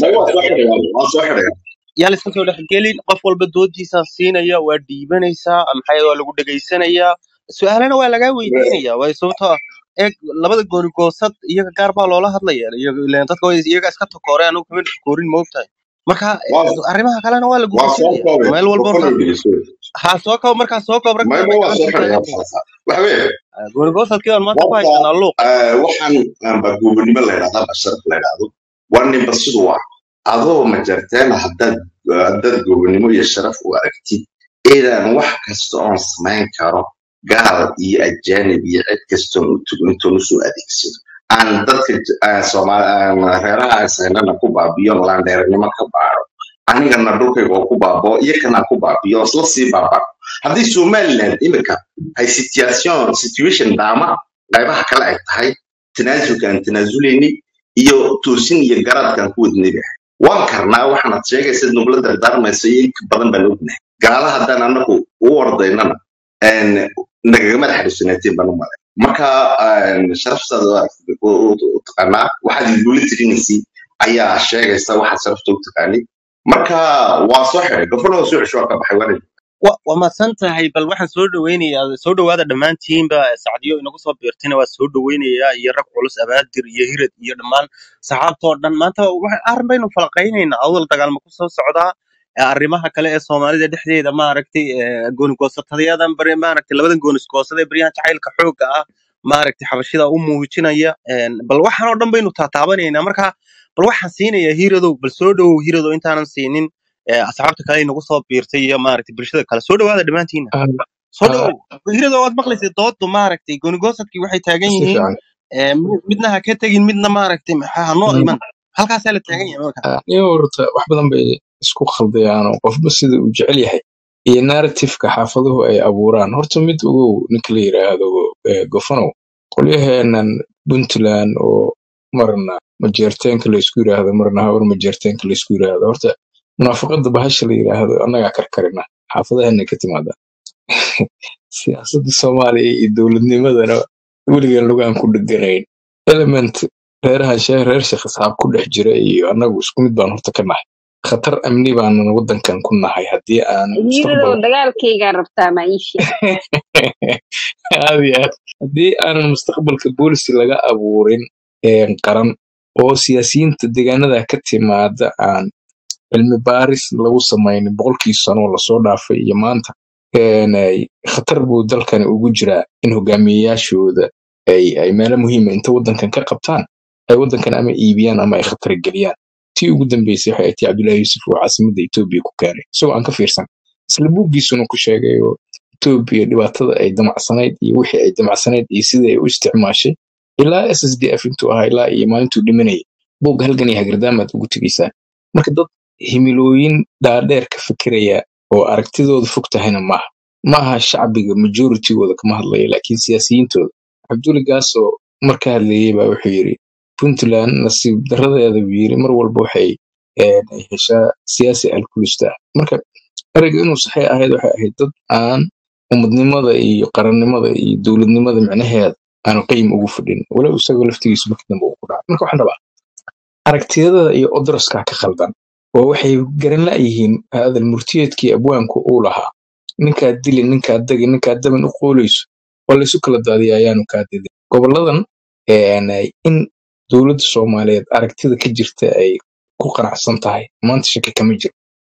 yaa la iska soo dhaxgelin qof walba doodiisa siinaya waa dhiibanaysaa maxay waa lagu dhageysanayaa su'aalana waa laga weydiinayaa way sababtoo eeg labada gooni goosad iyaga gaar baa loola hadlayaa iyaga ileen dadka way iyaga iska takooreen anigu kuma takoorin moogtahay marka arrimaha kalena waa la guulaysanaya meel walba ha soo koob markaa soo koob rag gooni goosadkii aan maanta ku haysanaa luuq waxaan ba goobnimo la yidhahdaa basharaf la yidhahdo waa ninba siduu waa adoo ma jarteen haddaad haddaad goobnimo iyo sharaf u aragtid inaan wax kasta oon samayn karo gaal iyo ajaanib iyo cid kastoon u tugo intoon usoo adeegsado aan dadka Soomaali reeraha aysanana ku baabiyo laandheernimo ka baaro anigana dhulkayga oo ku baabo iyo kana ku baabiyo isla sii baaba haddii Somaliland imika ay situation situation dama qaybaha kale ay tahay tanaasulkan tanaasuleyni iyo toosin iyo garadkan ku wadnayba waan karnaa waxaad sheegaysaa nobla dardaarmayso in badan baan ognahay gaalaha haddaan anagu u ordaynana en nagama xariisanateen baan u malay marka sharaftaada u taqaanaa waxaad igula tirinaysi ayaa sheegaysa waxaad sharafta u taqaanid marka waa soo xiray gofano soo xisho ka baxay wareeg waa ma santahay bal waxaan soo dhaweynayaa soo dhawaada dhammaantiinba Sacdiyo inagu soo beertina waa soo dhaweynayaa iyo rag culus abaadir iyo hirad iyo dhammaan saxaabtoo dhan maanta waxa arrin baynu falaqaynaynaa awal dagaalma ku soo socdaa arrimaha kale ee Soomaalida dhexdeeda ma aragtay gooni goosatadeedan bari ma aragtay labadan gooni goosade bariyahan jacaylka xoogga ah ma aragtay xabashida u muujinaya bal waxaan oo dhan baynu taataabaneynaa marka bal waxaan siinayaa hiradow bal soo dhawow hiradow intaanan siinin asxaabta kale inagu soo biirtay iyo ma aragtay bulshada kale soo dhawaada dhamaantiina soo dhawow hiradow waad maqlaysay dooddu ma aragtay gooni goosadkii waxay taagan yihiin midna ha ka tagin midna ma aragtay maxaa noo iman halkaas la taagan yahay marka iyo horta wax badan bay isku khaldayaan oo qofba sida uu jecel yahay iyo narrative-ka xaafaduhu ay abuuraan horta mid ugu ninka la yiraahdo gofanow qolyaheenan Puntland oo marna majeerteenka la isku yiraahdo marna hawr majeerteenka la isku yiraahdo horta munaafaqada bahasha la yiraahdo annaga karkarina xaafadaheena ka timaada siyaasadda Soomaaliya iyo dowladnimadana weligeed lugaan ku dhiganayn element reeraha sheer reer shaqo saab ku dhex jira iyo annagu isku mid baan horta ka nahay khatar amni baan wadankan ku nahay hadii aan mustaqbal dagaalkayga rabtaa ma iishi hadi hadii aan mustaqbalka booliska laga abuurin ee qaran oo siyaasiyiinta deegaanada ka timaada aan cilmi baaris lagu sameeyay boqolkii sano la soo dhaafay iyo maanta ee khatar buu dalkan ugu jira in hogaamiyayaashooda ay ay meel muhiim ah inta wadankan ka qabtaan ay wadankan ama iibiyaan ama ay khatar galiyaan tii ugu dambeysay waxay tahay Abdullahi Yusuf oo caasimada Itoobiya ku keenay soo aan ka fiirsan isla buugiisuna ku sheegay oo Itoobiya dhibaatada ay damacsanayd iyo wixii ay damacsanayd iyo sida ay u isticmaashay ilaa S S D F intuu ahaa ilaa iyo maalintuu dhimanay buug halgan iyo hagardaamad ugu tagaysaa marka dad himilooyin dhaadheer ka fikiraya oo aragtidooda fog tahayna maaha maaha shacbiga majoritygooda kama hadlaya laakiin siyaasiyiintooda cabduli gaasoo marka hadlayay baa wuxuu yiri puntland nasiib daradeeda buu yiri mar walba waxay ay heshaa siyaasi alkulista marka erayga inuu saxay ahayd waxay ahayd dad aan ummadnimada iyo qarannimada iyo dowladnimada macnaheeda aan qiim ugu fadhin wala isagoo laftigiisu markii dambe uu ku dhacay marka waxaan rabaa aragtiyada iyo odroska ka khaldan oo waxay garan la yihiin hadal murtiyeedkii abwaanku uu lahaa ninka dili ninka dagi ninka daban u qooleyso wala isu kala daadiya ayaanu ka diiday goboladan ee in dowladda Soomaaliyeed aragtida ka jirta ay ku qanacsan tahay maanta shaki kama jiro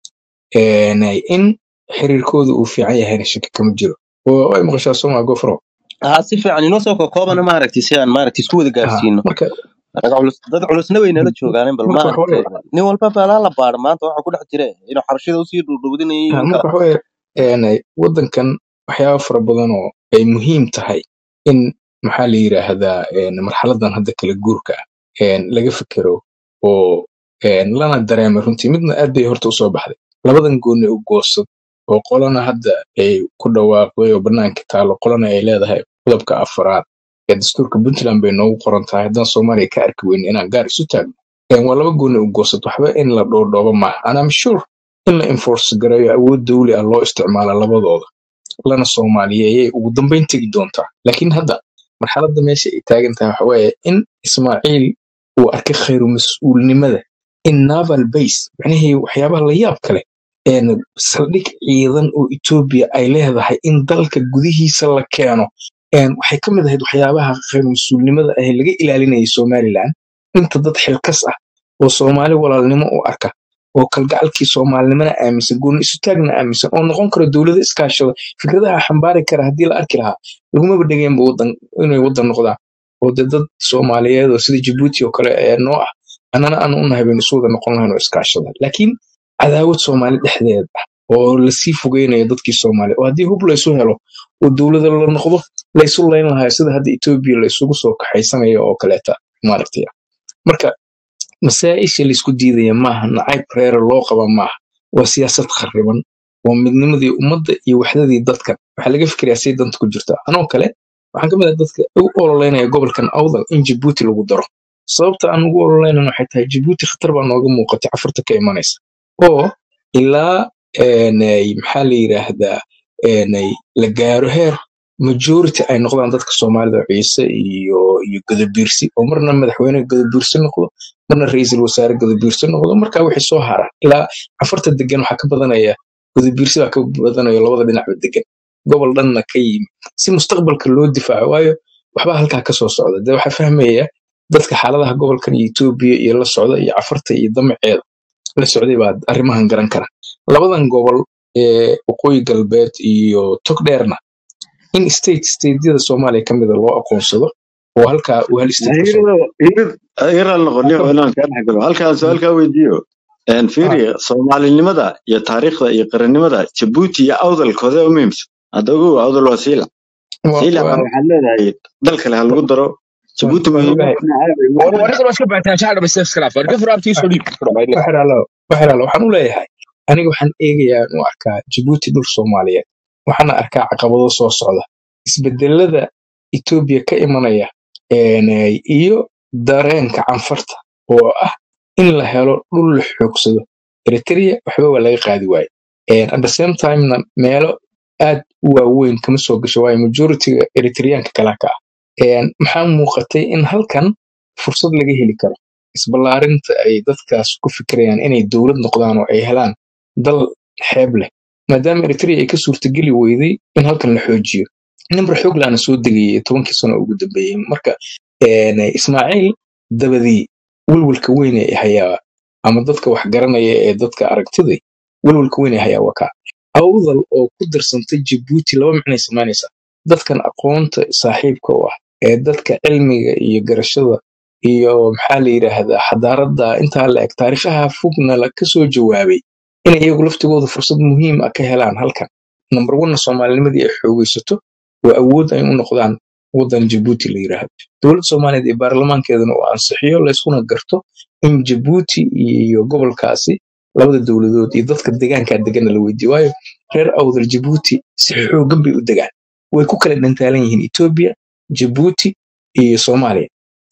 ee in xiriirkooda uu fiican yahay shaki kama jiro oo ay maqashaa Soomaa gofro ها si fiican inoo soo koobana ma aragtay si aan ma aragtay isku wada gaarsiino marka dad culus dad culusna way nala joogaan bal ma marka aragtay nin walba baa la baar maanta waxa ku dhex jira inuu xabashada u sii dhudhubdinayo in marka kala waxa ee wadankan waxyaabo fara badan oo ay muhiim tahay in maxaa la yiraahdaa een marxaladan hadda kala guurka een laga fikiro oo een lana dareemo runtii midna aad bay horta u soo baxday labadan gooni u goosad oo qolana hadda ay ku dhawaaqday oo banaanka taalo qolana ay leedahay qodobka afraad ee dastuurka Puntland bay noogu qoran tahay haddaan Soomaaliya ka arki weyn inaan gaar isu taagno een waa laba gooni u goosad waxba in la dhoodhoobo ma ana am sure in la enforce gareeyo awood dawli ah loo isticmaalo labadooda lana Soomaaliyeeyay ugu dambeyn tagi doontaa laakiin hadda marxaladda meesha ay taagan tahay waxa weeye in Ismaaciil uu arkay khayru mas'uulnimada in naval base macnaheedu waxyaabaha la yaab kale een saldhig ciidan oo Ethiopia ay leedahay in dalka gudihiisa la keeno een waxay ka mid ahayd waxyaabaha khayru mas'uulnimada ay laga ilaalinayay Somaliland inta dad xilkas ah oo Soomaali walaalnimo u arka oo kalgacalkii Soomaalinimada aaminsan gooni isu taagna aaminsan oo noqon karo dawladda iskaashada fikradaha xambaari kara hadii la arki lahaa laguma badhigeen wadan inay wadan noqdaan oo dad Soomaaliyeed oo sida Djibouti oo kale ee noo ah anana aan u nahay in Suudan noqon lahayn oo iskaashada laakiin cadaawad Soomaali dhexdeed ah oo la sii fogeynayo dadkii Soomaali oo hadii hub la isu helo oo dawladda la noqdo la isu leyn lahaa sida hadda Ethiopia la isugu soo kaxaysanayo oo kaleeta maaragtay marka مسائش اللي اسكو ديدaya maaha nacayb reer loo qaba maaha waa siyaasad khariban waa midnimadii ummadda iyo waxdadii dadka waxa laga fikirayaa si danta ku jirta anoo kale waxaan kamid ah dadka ugu ololeynaya gobolkan awdal in Djibouti lagu daro sababta aan ugu ololeynayno waxay tahay Djibouti khatar baa nooga muuqatay afarta ka imanaysa oo ilaa een maxaa la yiraahdaa een la gaaro heer majority ay noqdaan dadka Soomaalida ciise iyo iyo gadabiirsi oo marna madaxweyne gadabiirsi noqdo marna ra'iisul wasaare gadabiirsi noqdo marka wixii soo hara ilaa afarta degan waxa ka badanaya gadabiirsi waxa ka badanaya labada dhinac degan gobol dhanna ka yimid si mustaqbalka loo difaaco waayo waxba halka ka soo socda dad waxa fahmaya dadka xaaladaha gobolkan Ethiopia iyo la socda iyo afarta iyo damaceeda la socday baad arrimahan garan kara labadan gobol ee waqooyi galbeed iyo togdheerna in state state-yada Soomaaliya kamid ah loo aqoonsado oo halka uu hal state ka soo ayra la qoniyo inaan ka dhaxgalo halkaan su'aalka weydiiyo een fiiri Soomaalinimada iyo taariikhda iyo qarannimada Djibouti iyo awdalkooda u muhiimsan adagu awdal wasiila siila waxa leedahay dalka la lagu daro Djibouti ma وريك لو اسكت بانت شعر بس اسكلاف وريك فرابتي سوليب waxaan waxaan waxaan u leeyahay aniga waxaan eegayaa inuu arkaa Djibouti dhul Soomaaliyeed waxaan arkaa caqabado soo socda isbedelada Ethiopia ka imanaya een iyo dareenka canfarta oo ah in la helo dhul la xoogsado Eritrea waxba waa laga qaadi waayay een at the same time meelo aad u waaweyn kama soo gasho waay majority Eritreanka kala ka een maxaa muuqatay in halkan fursad laga heli karo isbalaarinta ay dadkaas ku fikirayaan inay dawlad noqdaan oo ay helaan dal xeeb leh maadaama Eritrea ay ka suurtageli weyday in halkan la xoojiyo number xoog laana soo degay tobankii sano ugu dambeeyay marka een Ismaaciil dabadii walwalka weyn ee hayaa ama dadka wax garanaya ee dadka aragtida walwalka weyn ee hayaa waka awdal oo ku darsantay Djibouti laba macnay samaynaysa dadkan aqoonta saaxiibka u ah ee dadka cilmiga iyo garashada iyo maxaa la yiraahdaa xadaarada inta la eg taariikhaha fogna la ka soo jawaabay inay iyagu laftigooda fursad muhiim ah ka helaan halkan number one Soomaalinimadii ay xoogaysato oo awood ay u noqdaan wadan Djibouti la yiraahdo dawladda Soomaaliyeed ee baarlamaankeedana oo ansixiyo la isku garto in Djibouti iyo gobolkaasi labada dowladood iyo dadka deegaanka degana la weydiiyo waayo reer awdal Djibouti si xoogan bay u degaan way ku kala dhantaalan yihiin Ethiopia Djibouti iyo Soomaaliya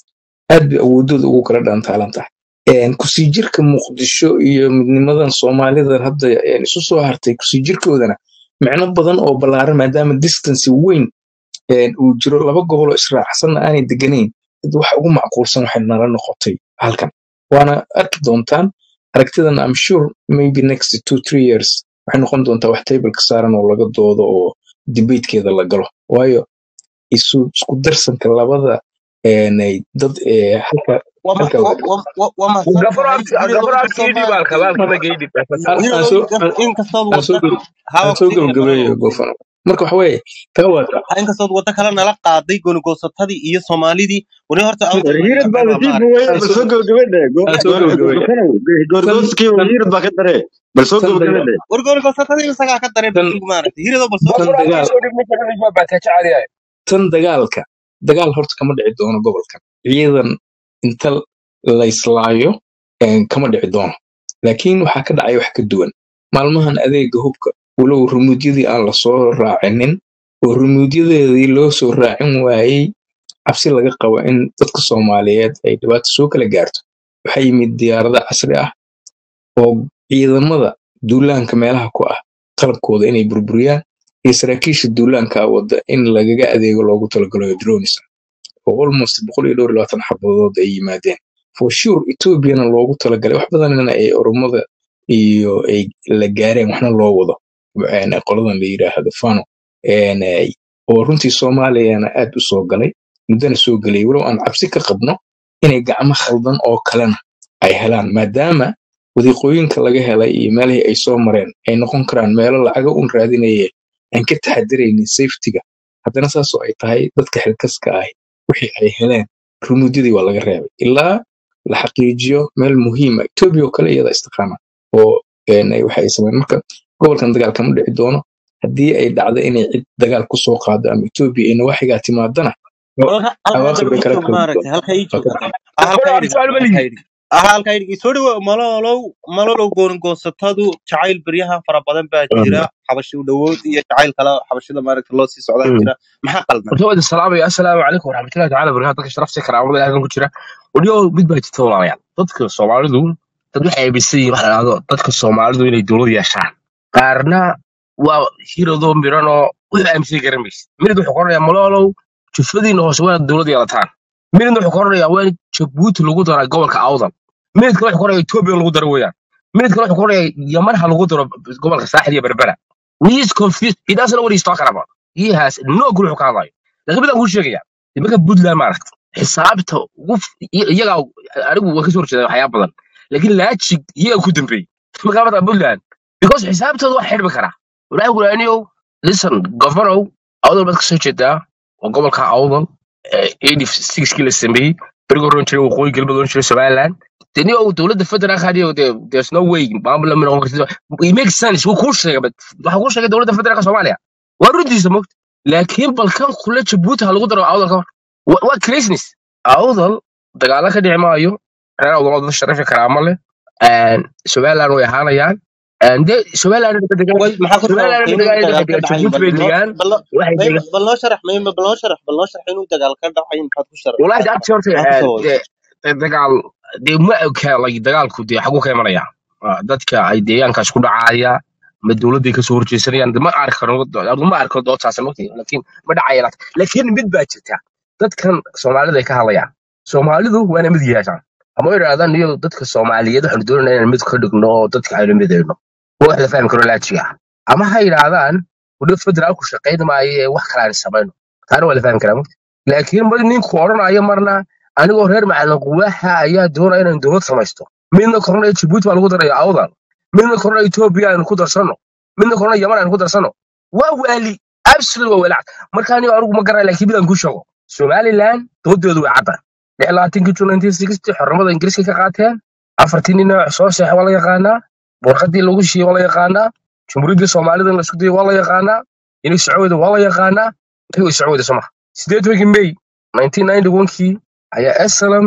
aad bay awoodooda ugu kala dhantaalan tahay een ku sii jirka Muqdisho iyo midnimadan Soomaalida hadda een isu soo hartay ku sii jirkoodana macno badan oo ballaaran maadaama distance weyn een uu jiro laba gobol oo israacsan aanay deganayn dad wax ugu macquulsan waxay nala noqotay halkan waana arki doontaan aragtidan I'm sure maybe next two three years waxay noqon doontaa wax table ka saaran oo laga doodo oo debate-keeda la galo waayo isu isku darsanka labada een ay dad ee halka wama halka wama mahadsan gafar tahay hirido gafar inkastoo arkidi bal maaragtay kala kala geeydi aan hirido aan soo inkastood aan soo wada gab- hawa aan soo ku digaya gabagabeeyo malalow gofan marka waxa weeye taga waata ha inkastood wada kala nala qaaday goonigoosatadii iyo Soomaalidii wani horta awdal ma hiirad baa jecel nasiib maaragtay weeye aan bal soo soo gabagabadhe aan soo gabagabeeyo tan goorgooskii tan hiirad baa ka daree bal soo tan daga gabagabadhe war goonigoosatadii isagaa ka daray tan basuug maaragtay hirido bal soo tan gafar gabagabay dagaal arkidi soo dhibna kana ma baata jacayay tan dagaalka dagaal horta kama dhici doono gobolkan ciidan inta la islaayo een kama dhici doono laakiin waxaa ka dhacay wax ka duwan maalmahan adeega hubka walow rumuudyadii aan lasoo raacinin oo rumuudyadeedii loo soo raacin waayey cabsi laga qabo in dadka Soomaaliyeed ay dhibaato soo kala gaarto waxaa yimid diyaarado casri ah oo ciidamada duulaanka meelaha ku ah qalabkooda inay burburiyaan iyo saraakiisha duulaanka wada in lagaga adeego loogu talagalo drones oo almost boqol iyo dhowr iyo labaatan xabadood ay yimaadeen for sure Ethiopiana loogu talagalay wax badanna ay oromada iyo ay la gaareen waxna loo wado een qoladan la yiraahdo Fano een ay oo runtii Soomaaliyana aad u soo galay mudana soo galay walow aan cabsi ka qabno inay gacmo khaldan oo kalena ay helaan maadaama wadiiqooyinka laga helay iyo meelihii ay soo mareen ay noqon karaan meelo lacaga un raadinayeen aan ka taxadiraynin safety-ga haddana saas oo ay tahay dadka xilkaska ah wixii ay heleen rumuudyadii waa laga reebay ilaa la xaqiijiyo meel muhiim ah Ethiopia oo kale iyada istiqaama oo een ay waxay sameeyeen marka gobolkan dagaal kama dhici doono haddii ay dhacdo inay cid dagaal ku soo qaado ama Ethiopia in waxiga timaadana halka halka awaaqib hadaba bay ii kala joog kulmi maaragtay doontaa halka ii waa joog ka hadaba gafar halka ar idhiga su'aal halka balihi idhiga aha halka idhiga soo dhawo malolow malolow goonigoosatadu jacayl baryaha fara badan baa jira xabashi u dhawood iyo jacayl kale xabashida maaragtay loo sii socdaa jira maxaa qaldan wartooda salaam iyo assalaamu calaykum waraxmatullaahi tacaala barakaatu dadka sharafta karaamada ilaahay ku jira wadiyo mid baa jirta walaalayaal dadka Soomaalidu dad waxay aaminsan yihiin waxa la yiraahdo dadka Soomaalidu inay dowlad yeeshaan qaarna waa hirado mirano wixii aaminsan garamaysa mid wuxuu qoranayaa malolow jufadiina hoose waa dowlad yeelataan mid wuxuu qoranayaa waa in Djibouti lagu daro gobolka Awdal mid kale wuxuu qoranayaa Ethiopia lagu daro weeyaan mid kale wuxuu qoranayaa Yaman ha lagu daro gobolka Saaxil iyo Berbera he is confused he doesn't know what he's talking about he has no clue wuxuu ka hadlayo laakiin midaan kuu sheegaya nimanka Puntland maaragta xisaabta ugu f- i- iyaga anigu waa ka soo horjeeda waxyaabo badan laakiin laajig iyaga ku dambeeyey maqaamada Puntland because xisaabtooda wax xidhmi karaa walaahi walaaniyow listen governor awdal baad ka soo jeedaa waa gobolka awdal eighty-six kii la sameeyey berigii hore oran jiray waqooyi galbeed oran jiray Somaliland tani oo dowladda federaalka hadiyo there's no way maamul la miro it makes sense wuu kuu sheegay but waxa kuu sheegay dowladda federaalka Soomaaliya waa runtiisa moogta laakiin balkan kule Djibouti ha lagu daro awdal ka hor waa craziness awdal dagaala ka dhici maayo reer awdal dad sharafi karaama leh and Somaliland way ahaanayaan and they Somaliland ka degan way maxaa ku Somaliland sababtay ka inuu degan dagaal ka Djibouti dhacay bay bal noo degan bal noo waxay may degan bal noo sharax may bal noo sharax bal noo sharax inuu dagaal ka dhacay maxaad ku sharax والله ده أكثر maxaa ku sababtay dagaal dee ma ka like dagaalku dee xagu ka imanaya Waa dadka ay deegaankaas ku dhacaya ma dowladda ka soo horjeesanayaan ma arki karo adu ma arko doodtaas markii laakiin ma dhacayaan laakiin mid baa jirta dadkan Soomaalida ay ka hadlayaan Soomaalidu waana mid yeeshaan ama ay yiraahdaan iyo dadka Soomaaliyeed waxaan doonaynaa inaan mid ka dhigno oo dadka aynu midayno wax la fahmi karo laajiga ama ha yiraahdaan wadada federaalku shaqeyn maayo wax kale aan samayno taana waa la fahmi karaa laakiin mar ninku oranayo marna anigoo reer macalin quwaxa ayaa doonaya inaan dowlad samaysto midna korona Djibouti baa lagu darayaa awdal midna korona Ethiopia aan ku darsano midna korona Yaman aan ku darsano waa wali absolute waa walac marka aniga anigu ma garay laakiin midaan ku sheego Somaliland doodeedu waa cadda lixdan kii nineteen sixty xornimada Ingiriiska ka qaateen afartan nin soo saxay wala yaqaana warqadii lagu shiiyo wala yaqaana jumhuuriyadda Soomaalida la isku dayay wala yaqaana inay Sacuudi wala yaqaana inay Sacuudi sama sideed May nineteen ninety-one kii ayaa aslam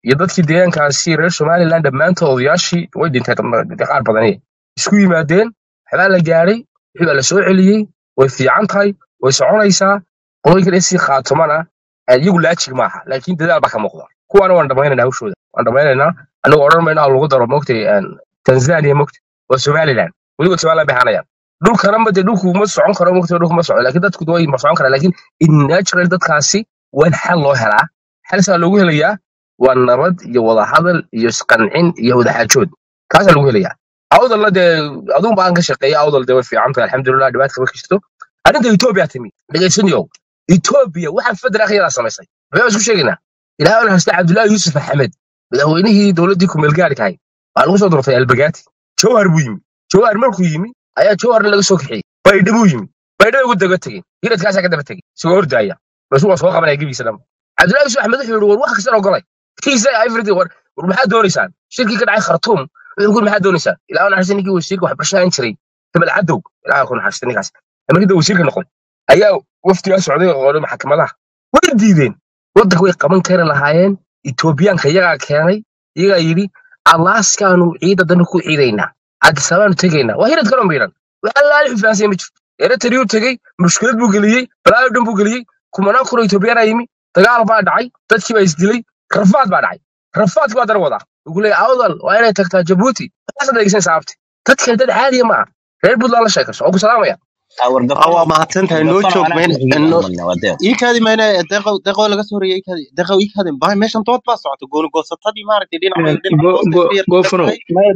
iyo dadkii deegaankaasi reer somaliland dhammaantood odayaashii way dhinteen qaar badani isku yimaadeen waxbaa la gaaray wixii baa la soo celiyey way fiican tahay way soconaysaa qolooyinkan isii qaatomana iyagu laajig maaha laakiin dadaal baa ka muuqda kuwaana waan dhammaynaynaa hawshooda waan dhammaynaynaa anagoo odhan mayna lagu daro moogtay tanzania moogtay waa somaliland weliba somaliland bay hanayaan dhulkana ma dee dhulku ma socon karo moogtay dhulku ma socon laakiin dadku way ma socon karaa laakiin in natural dadkaasi waan xal loo helaa xal saa loogu helayaa waa nabad iyo wada hadal iyo isqancin iyo wada xaajood kaasaa lagu helayaa awdalna dee aduun baan ka shaqeeya awdal dee way fiican tahay alxamdulilah dhibaatka ma jirto arrinta etoobiya timi dhegaysanayow etoobiya waxaa federaalka yadaa samaysay maxaa isku sheegaynaa ilaa aan haysta cabdullaahi yuusuf axmed madaxweynihii dowladdii kumeelgaarka ahayd waxaa lagu soo doortay albagaati jawhar buu yimi jawhar markuu yimi ayaa jawharna laga soo kaxeeyey baydha buu yimi baydha ugu daba tegeen hiradkaasaa ka daba tegey isagoo hordaaya bas waa soo qabanaya gebiisa dhanba cabdullaahi yuusuf axmed wuxuu yihi war wax kastan ogolay kiisa everything war war maxaad doonaysaan shirkii ka dhacay khartuum wuxuu ku maxaad doonaysaan ilaa aan naxariista ninkii wasiirka waxbarashada jiray tabal cadow ilaa ku naxariista ninkaas markii dib wasiirka noqday ayaa waftigaa socday oo maxkamadaha way diideen waddanka way qaban kari lahaayeen etoobiyaanka iyagaa keenay iyagaa yidhi alaaskaanu ciida dana ku ciidaynaa cadisabaanu tegaynaa waa hirad garoon bayran waxaa laali xufaansan ma jirto eritrea tegey mushkilad buu geliyey balaayo dhan buu geliyey kumanaan kun oo etoobiyaan yimi dagaal baa dhacay dadkii baa isdilay rafaad baa dhacay rafaadki waa dana wadaa wuxuu leeyahay awdal waa inay tagtaa jabuuti waxaasad dhegeysan saabti dadkan dad caadiya ma aha reer puntland la sheekayso oo ku salaamaya waa mahadsantahay noo joog iikaadi mayna deeqow deeqow laga soo horreeyay iikaadi deeqow iikaadi baa meeshan dood baa socota gooni goosatadii maaragtay dhinaca gofano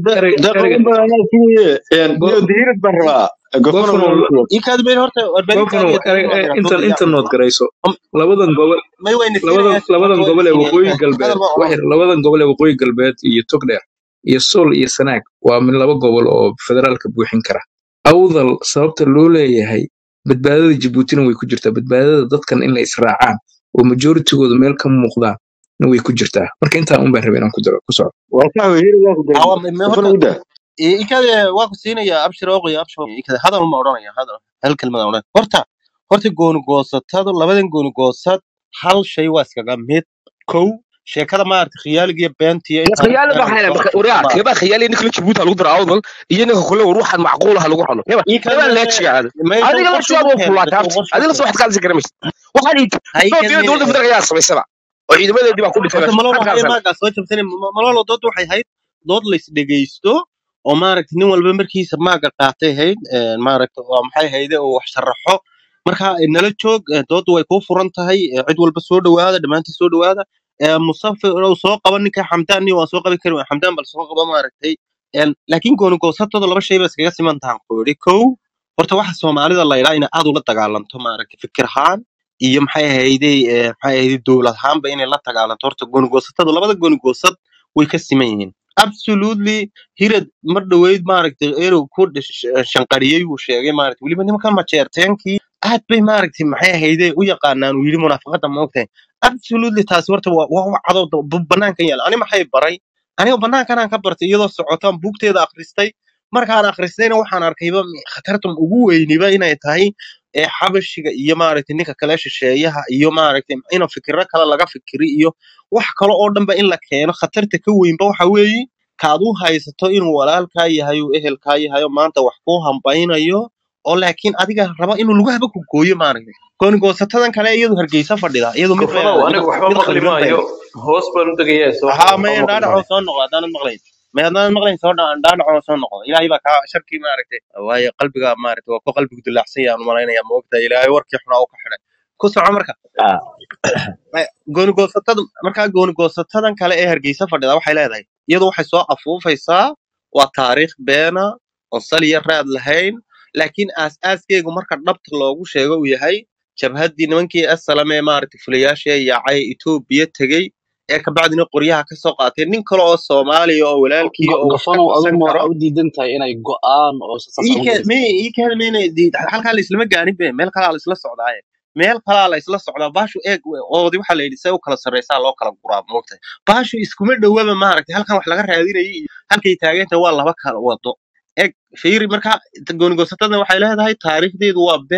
diirad baan rabaa iikaadi mayna horta intan inta nood garayso labadan gobol labadan gobol ee waqooyi galbeed waxir labadan gobol ee waqooyi galbeed iyo togdheer iyo sool iyo sanaag waa min laba gobol oo federaalka buuxin kara awdal sababta loo leeyahay badbaadada jabuutina way ku jirtaa badbaadada dadkan in la israacaan oo majoritigooda meel ka muuqdaan way ku jirtaa marka intaan un baan rabay inaan ku daro ku soco iikaadi waa ku siinaya abshir oqoy abshir iikaadi hadal ma odhanaya hadal hal kelmad odhan horta horta gooni goosatadu labadan gooni goosad hal shay waa iskaga mid kow sheekada maaragtay khiyaaliga iyo beentiya khiyaali baa xayla wariyaad kaba khiyaali ninka la jabuuti lagu daro awdal iyo ninka kale ruuxan macquul ah lagu xano kaba la jigaad adiga la soo fulaata adiga la soo wax kaalsi karamis waxaan idin dowladda federaalka samaysaba oo ciidamadeedii baa ku dhintay malolo dood waxay hayd dood la is dhageysto oo maaragtay nin walba markiisa maaga qaatay hayd maaragtay waa maxay hayde oo wax sharaxo marka nala joog dooddu way ku furan tahay cid walba soo dhawaada dhamaantii soo dhawaada musafir oo soo qaban ninka xamdaan ni waa soo qabi karin xamdaan bal soo qaba maaragtay een laakiin gooni goosatooda laba shay ba iskaga siman tahan qoori kow horta waxa Soomaalida la ilaa in aad ula dagaalanto maaragtay fikir ahaan iyo maxay ahaydey maxay ahaydey dawlad ahaanba inay la dagaalanto horta gooni goosatooda labada gooni goosad way ka siman yihiin absolutely hirad mar dhaweyd maaragtay eero ku shanqariyay uu sheegay maaragtay waliba nimanka ma jeerteenkii aad bay maaragtay maxay ahaydey u yaqaanaan uu yiri munaafaqada ma ogtay absolutely taasi horta waa cado banaankan yaal ani maxay baray aniga banaankan aan ka bartay iyadoo socotaan buugteeda akhristay markaan akhristayna waxaan arkayba khatartan ugu weyniba inay tahay ee xabashiga iyo maaragtay ninka kale shisheeyaha iyo maaragtay in fikirro kale laga fikiri iyo wax kale oo dhanba in la keeno khatarta ka weynba waxa weeye kaad u haysato inuu walaalkaa yahay oo ehelkaa yahay oo maanta wax ku hambaynayo oo laakiin adiga raba inuu lagu haba ku gooyo maaragtay gooni goosatadan kale iyadu hargeysa fadhida iyadu mid aniga waxba maqli maayo hoos baan u degayaa soo ha ma dhaadhaco soo noqo hadaan maqlayn ma hadaan maqlayn soo dhaadhaco soo noqo ilaahay baa ka sharkii maaragtay waayo qalbiga maaragtay waa ku qalbigu dilaacsan yahay malaynaya ma ogtaa ilaahay warkii xunaa uu ka xidhay ku soco marka gooni goosatada marka gooni goosatadan kale ee hargeysa fadhida waxay leedahay iyadu waxay soo afuufaysaa waa taariikh beena oo saliya raad lahayn laakiin aas-aaskeygu marka dhabta loogu sheego uu yahay jabhaddii nimankii assalam ee maaragtay fulayaasha yaacay Itoobiya tagay ee ka bacdina qoryaha ka soo qaatay nin kale oo Soomaaliya oo walaalkii oo gofano adigu ma u diidan tahay inay go'aan oo sasaasay me ii ka meena halka la isla gaarin be meel kale la isla socdaa meel kale la isla socdaa baashu eeg oodi waxa la yidhi say u kala sareysaa loo kala guraa moogtay baashu iskuma dhawaba maaragtay halkan wax laga raadinayay halkay taageenta waa laba kala wado eg fiiri marka gooni goosatada waxay leedahay taariikhdeedu waa been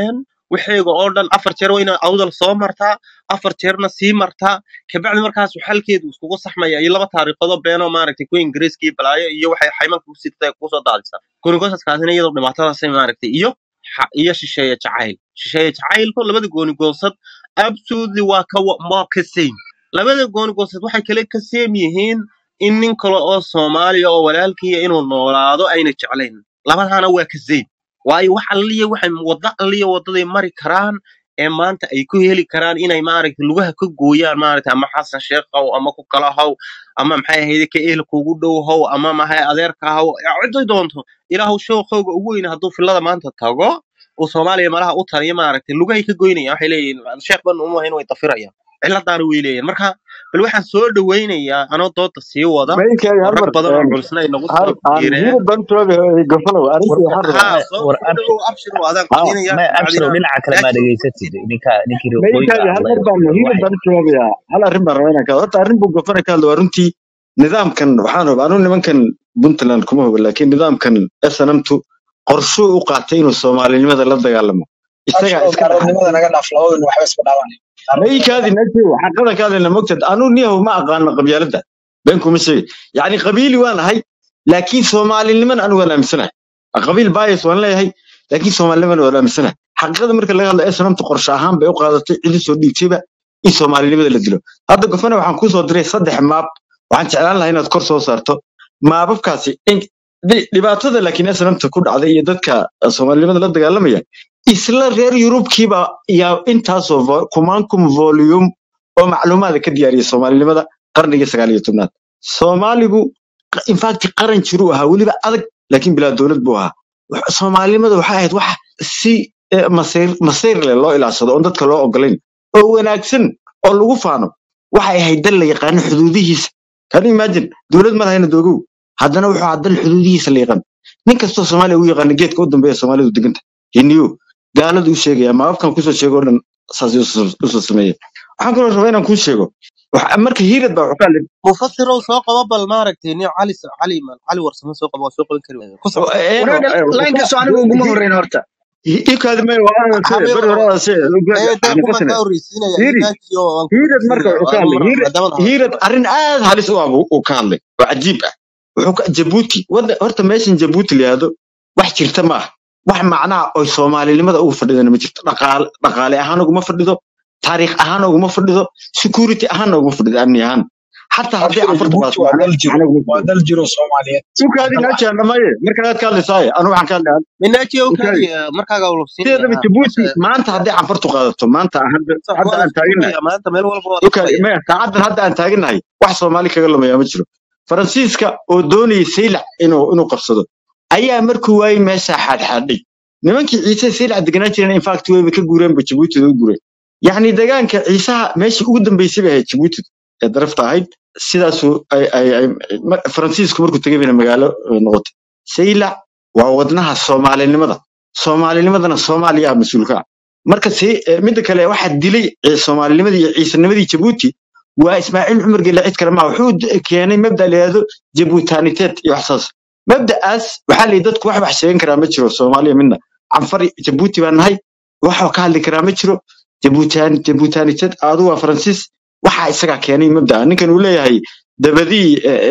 wixeega oo dhan afar jeer waa inaa awdal soo martaa afar jeerna sii martaa kabacdi markaas xalkeedu iskugu saxmaya iyo laba taariikhood oo been oo maaragtay ku ingiriiskii balaayo iyo waxay xaymanka ku sitay ku soo daadisa goonigoodkaasina iyadoo dhibaatadaas maaragtay iyo xa- iyo shisheeye jacayl shisheeye jacaylku labada goonigoosad absolutely waa ka wa- waa ka same labada goonigoosad waxay kale ka same yihiin in nin kale oo Soomaaliya oo walaalkiiya inuu noolaado ayna jeclayn labadana waa ka same waayo wax alliya waxay wada alliya wadaday mari karaan ee maanta ay ku heli karaan inay maaragtay lugaha ka gooyaan maaragtay ama xasan sheekh haw ama ku kala haw ama maxay ahayd ka eel kugu dhow haw ama maxay adeerka haw ciday doonto ilaahu shooqooga ugu weyn hadduu filada maanta tago oo Soomaaliya malaha u taliya maaragtay lugahay ka goynayaan waxay leeyihiin sheekh ban uma hayn way tafirayaan ciladaana way leeyihiin marka bal waxaan soo dhaweynayaa anoo doodda sii wada ما يمكن oo rag هالمر badan oo culisna ay nagu هل soo عن biireen هيرو بنتو قفلوا أرنتي war حرب ها ما soo war soo dhawow abshir oo adaan ها siinaya ما abshir bacdina dhinaca kale ma next dhageysatid ninka ninkii ما reeqooyiga يمكن ah هالمر la بان هيرو waxay بنتو يا هل أرن بروينا كذا أرن بقفنا كذا وأرنتي نظام كان وحانو بانو نمن كان بنتلان كم هو لكن نظام كان أسنمتو قرشو وقعتين الصومالي لماذا لا دجالمو استجا abshiro اسكت gaaroodnimada naga dhaaf labaduna waxba isku dhaawaan ما يكاد نجي وحقنا كذا لما مكتد أنا نيه ما أقان قبيلته بينكم شيء يعني قبيلي وأنا هاي لكن صومالي لمن أنا ولا مسنا قبيل بايس وأنا لا هاي لكن صومالي لمن ولا مسنا حقيقة مركز اللي قال إسلام تقرش أهم بيوقع هذا عيد سودي تيبه إيه صومالي لمن اللي دلو هذا قفنا وحنكون صدري صدح ماب وحن شعلان له هنا تكرس وصارته ما بفكاسي إن dhibaatada laakiin aslamta ku dhacday iyo dadka Soomaalida la dagaalamaya isla reer Yurub kiiba yaa intaas oo kumankum volume oo macluumaad ka diyaariyay Soomaalida qarniga sagaal iyo tobnaad Soomaaligu in fact qaran jiru ahaa waliba adag laakiin bilaa dawlad buu ahaa Soomaalida waxa ahayd wax si masir masir leh loo ilaashado oo dadka loo ogolayn oo wanaagsan oo lagu faano waxay ahayd dal la yaqaan xuduudihiisa kan imagine dawlad ma lahayn doogow haddana wuxuu hadal xuduudihiisa la yaqaan nin kastoo Soomaaliya uu yaqaan geedka u dambeeya Soomaalidu deganta hiniyo gaaladu u sheegaya ma afkan ku soo sheego dhan saas u soo sameeyay waxaan kaloo rabaa inaan ku sheego waxa marka hiirad baa wuxuu kale مفسر soo qaba bal maaragtay ni cali cali man cali warsamo soo qaba soo qaban kari ku soo wareer laynka soo anigu uguma horreyn horta ikaad may waa soo bar hore soo ee da aan kuma ka ka sanay horeysiinaya hiirad inaajiyo aan ku hiirad marka wuxuu fiirinayo kale mar hiirad maadaama hiirad arin aad halis u ah uu ka hadlay waa cajiib ah wuxuu ka Djibouti wada horta meeshan Djibouti liyaado wax jirta ma wax macnaa oo Soomaalinimada ugu fadhidana ma jirto dhaqaale dhaqaale ahaan ugu fadhido taariikh ahaan ugu fadhido security ahaan ugu fadhido amni ahaan حتى هذه abshiro عفرت Djibouti باس waa معنا dal jiro معنا قلت waa dal jiro Soomaaliyeed شو كذي ناجي أنا ما يه مركز كان لساي أنا وعن كان لهذا inaajiyo وكذي kali markaaga uu تيجي siinaya هذا جيبوتي ما أنت هذه عفرت قادته ما أنت هذا هذا أنت هنا ya maanta meel walba waa وكذي ما تعدل هذا أنت هنا هاي واحد صومالي كقول ما يمشي فرانسيسكا ودوني سيلع إنه إنه قصده أي مركو واي مسا حد حدي نمك عيسى سيلع دقناتي أنا إنفاكت وين بكجورين بجيبوتي ذو يعني دقان كعيسى ماشي قدام بيسيبها جيبوتي درفت هاي sidaas ay ay Francisco markuu tagay in magaalo noqotay sayla waa wadnaha Soomaalinimada Soomaalinimadana Soomaaliya mas'uulka marka si mid kale waxa dilay Soomaalinimada iyo ciisanimadii Djibouti waa Ismaaciil Cumar Gele cid kale ma wuxuu keenay mabda leedo Djiboutanitet iyo xasaas mabdaas waxa la dadku wax wax sheegan kara ma jiro Soomaaliya midna anfar Djibouti baan nahay waxa ka hadli kara ma jiro Djiboutan Djiboutanitet aadu waa Francis waxa isaga keenay mabda ninkan uu leeyahay dabadii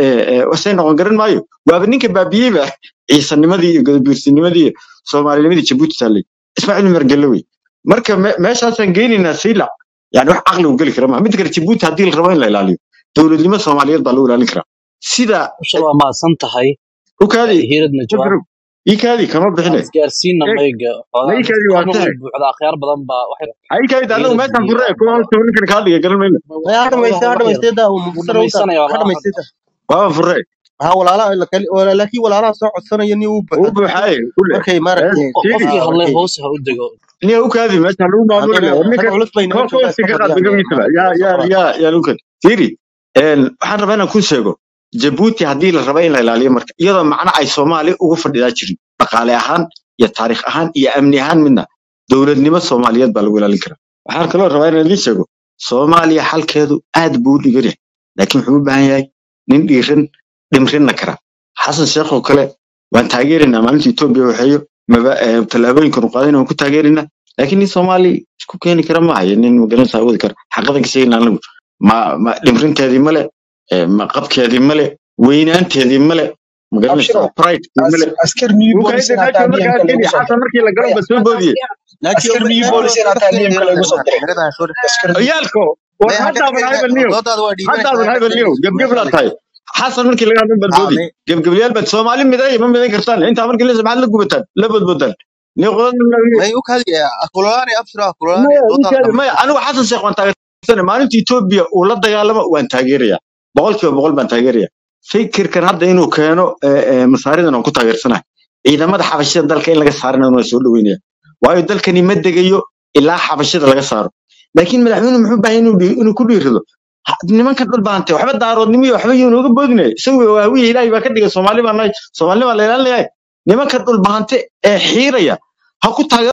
waxay noqon garan maayo waa ninka baabiyeyba ciisanimadii iyo gudbiirtinimadii Soomaalinimadii Djibouti talay Ismaaciil Umar Galawi marka meeshaasan geynina siila yani wax aqli u gali kara ma mid kale Djibouti hadii la rabo in la ilaaliyo dawladnimo Soomaaliyeed baa loo ilaalin karaa sida abshir waa maasan tahay u kaadi hiiradna jawaab ikaadi kama bixine isgaarsiina mayga ikaadi waa tahay buuxda akhyaar badan baa waxay ay kaadi anagu meeshan furray ku hal toban kan ka hadliga garan mayno ya dhameystay dhameystay daa mufsir ka dhameystay waa furray ha walaala laakiin walaalaha soo codsanaya ni uu uu buuxay kule markay maaragtay qofkii hadlay hoos ha u dego ni uu kaadi meeshan lagu maamulay ninka qofkii ka qad gamiisla ya ya ya ya lukan tiri een waxaan rabaa inaan ku sheego Djibouti hadii la rabo in la ilaaliyo marka iyadoo macna ay Soomaali ugu fadhidaa jirin dhaqaale ahaan iyo taariikh ahaan iyo amni ahaan midna dawladnimo Soomaaliyeed baa lagu ilaalin karaa waxaan kaloo rabaa inaan idin sheego Soomaaliya halkeedu aad buu u dhigan yahay laakiin wuxuu u baahan yahay nin dhiiran dhimrinna kara xasan sheekh oo kale waan taageerinaa maalinta Itoobiya waxayo talaabooyinkan u qaadayna waan ku taageerinaa لكن الصومالي isku keeni kara ma hayo nin magaranaysa awoodi kara xaqadan kasayna anagu ma ma dhimrinteedii male ma qabkeedii male weynaanteedii male magaranaysa abshiro pride male askar new uu police kayda inaa naajio taa marka D M ka lagu askari soo xasan diray markii la galo ba soo boodiye laakiin askar new ma police inaa taa D M ka lagu soo diray askar new yaalko war ma hadda hadda ban hayban niyo doodaada waa dhiibanaysa hadda ban hadda hayban niyo gebgeb la tahay xasan markii laga hadlo badboodi aame gebgebyal bad Soomaali miday ma miday kartaan inta markii la sabad la gubataan la badboodan niyo qodan ma uu kali akulaani abshira akulaani maya doodaada ninkeeda maya anigu xasan sheekh waan taageersanay maalinta Ethiopia uu la dagaalamo waan taageeraya boqolkiiba boqol baan taageeraya fikirkan hadda inuu keeno masaaridan aan ku taageersanahay ciidamada xabashida dalka in laga saarana waa soo dhaweynaya waayo dalkani ma degayo ilaa xabashida laga saaro laakiin madaxweynuhu muxuu baahan inuu inuu ku dhiirido nimanka dal baantay waxba daaroodnimo iyo waxba yuu nooga boodinay isagoo waa wiil ilaahay baa ka dhigay Soomaali baan nahay Soomaali baa la ilaalinayaa nimanka dal baantay ee xiiraya ha ku taageer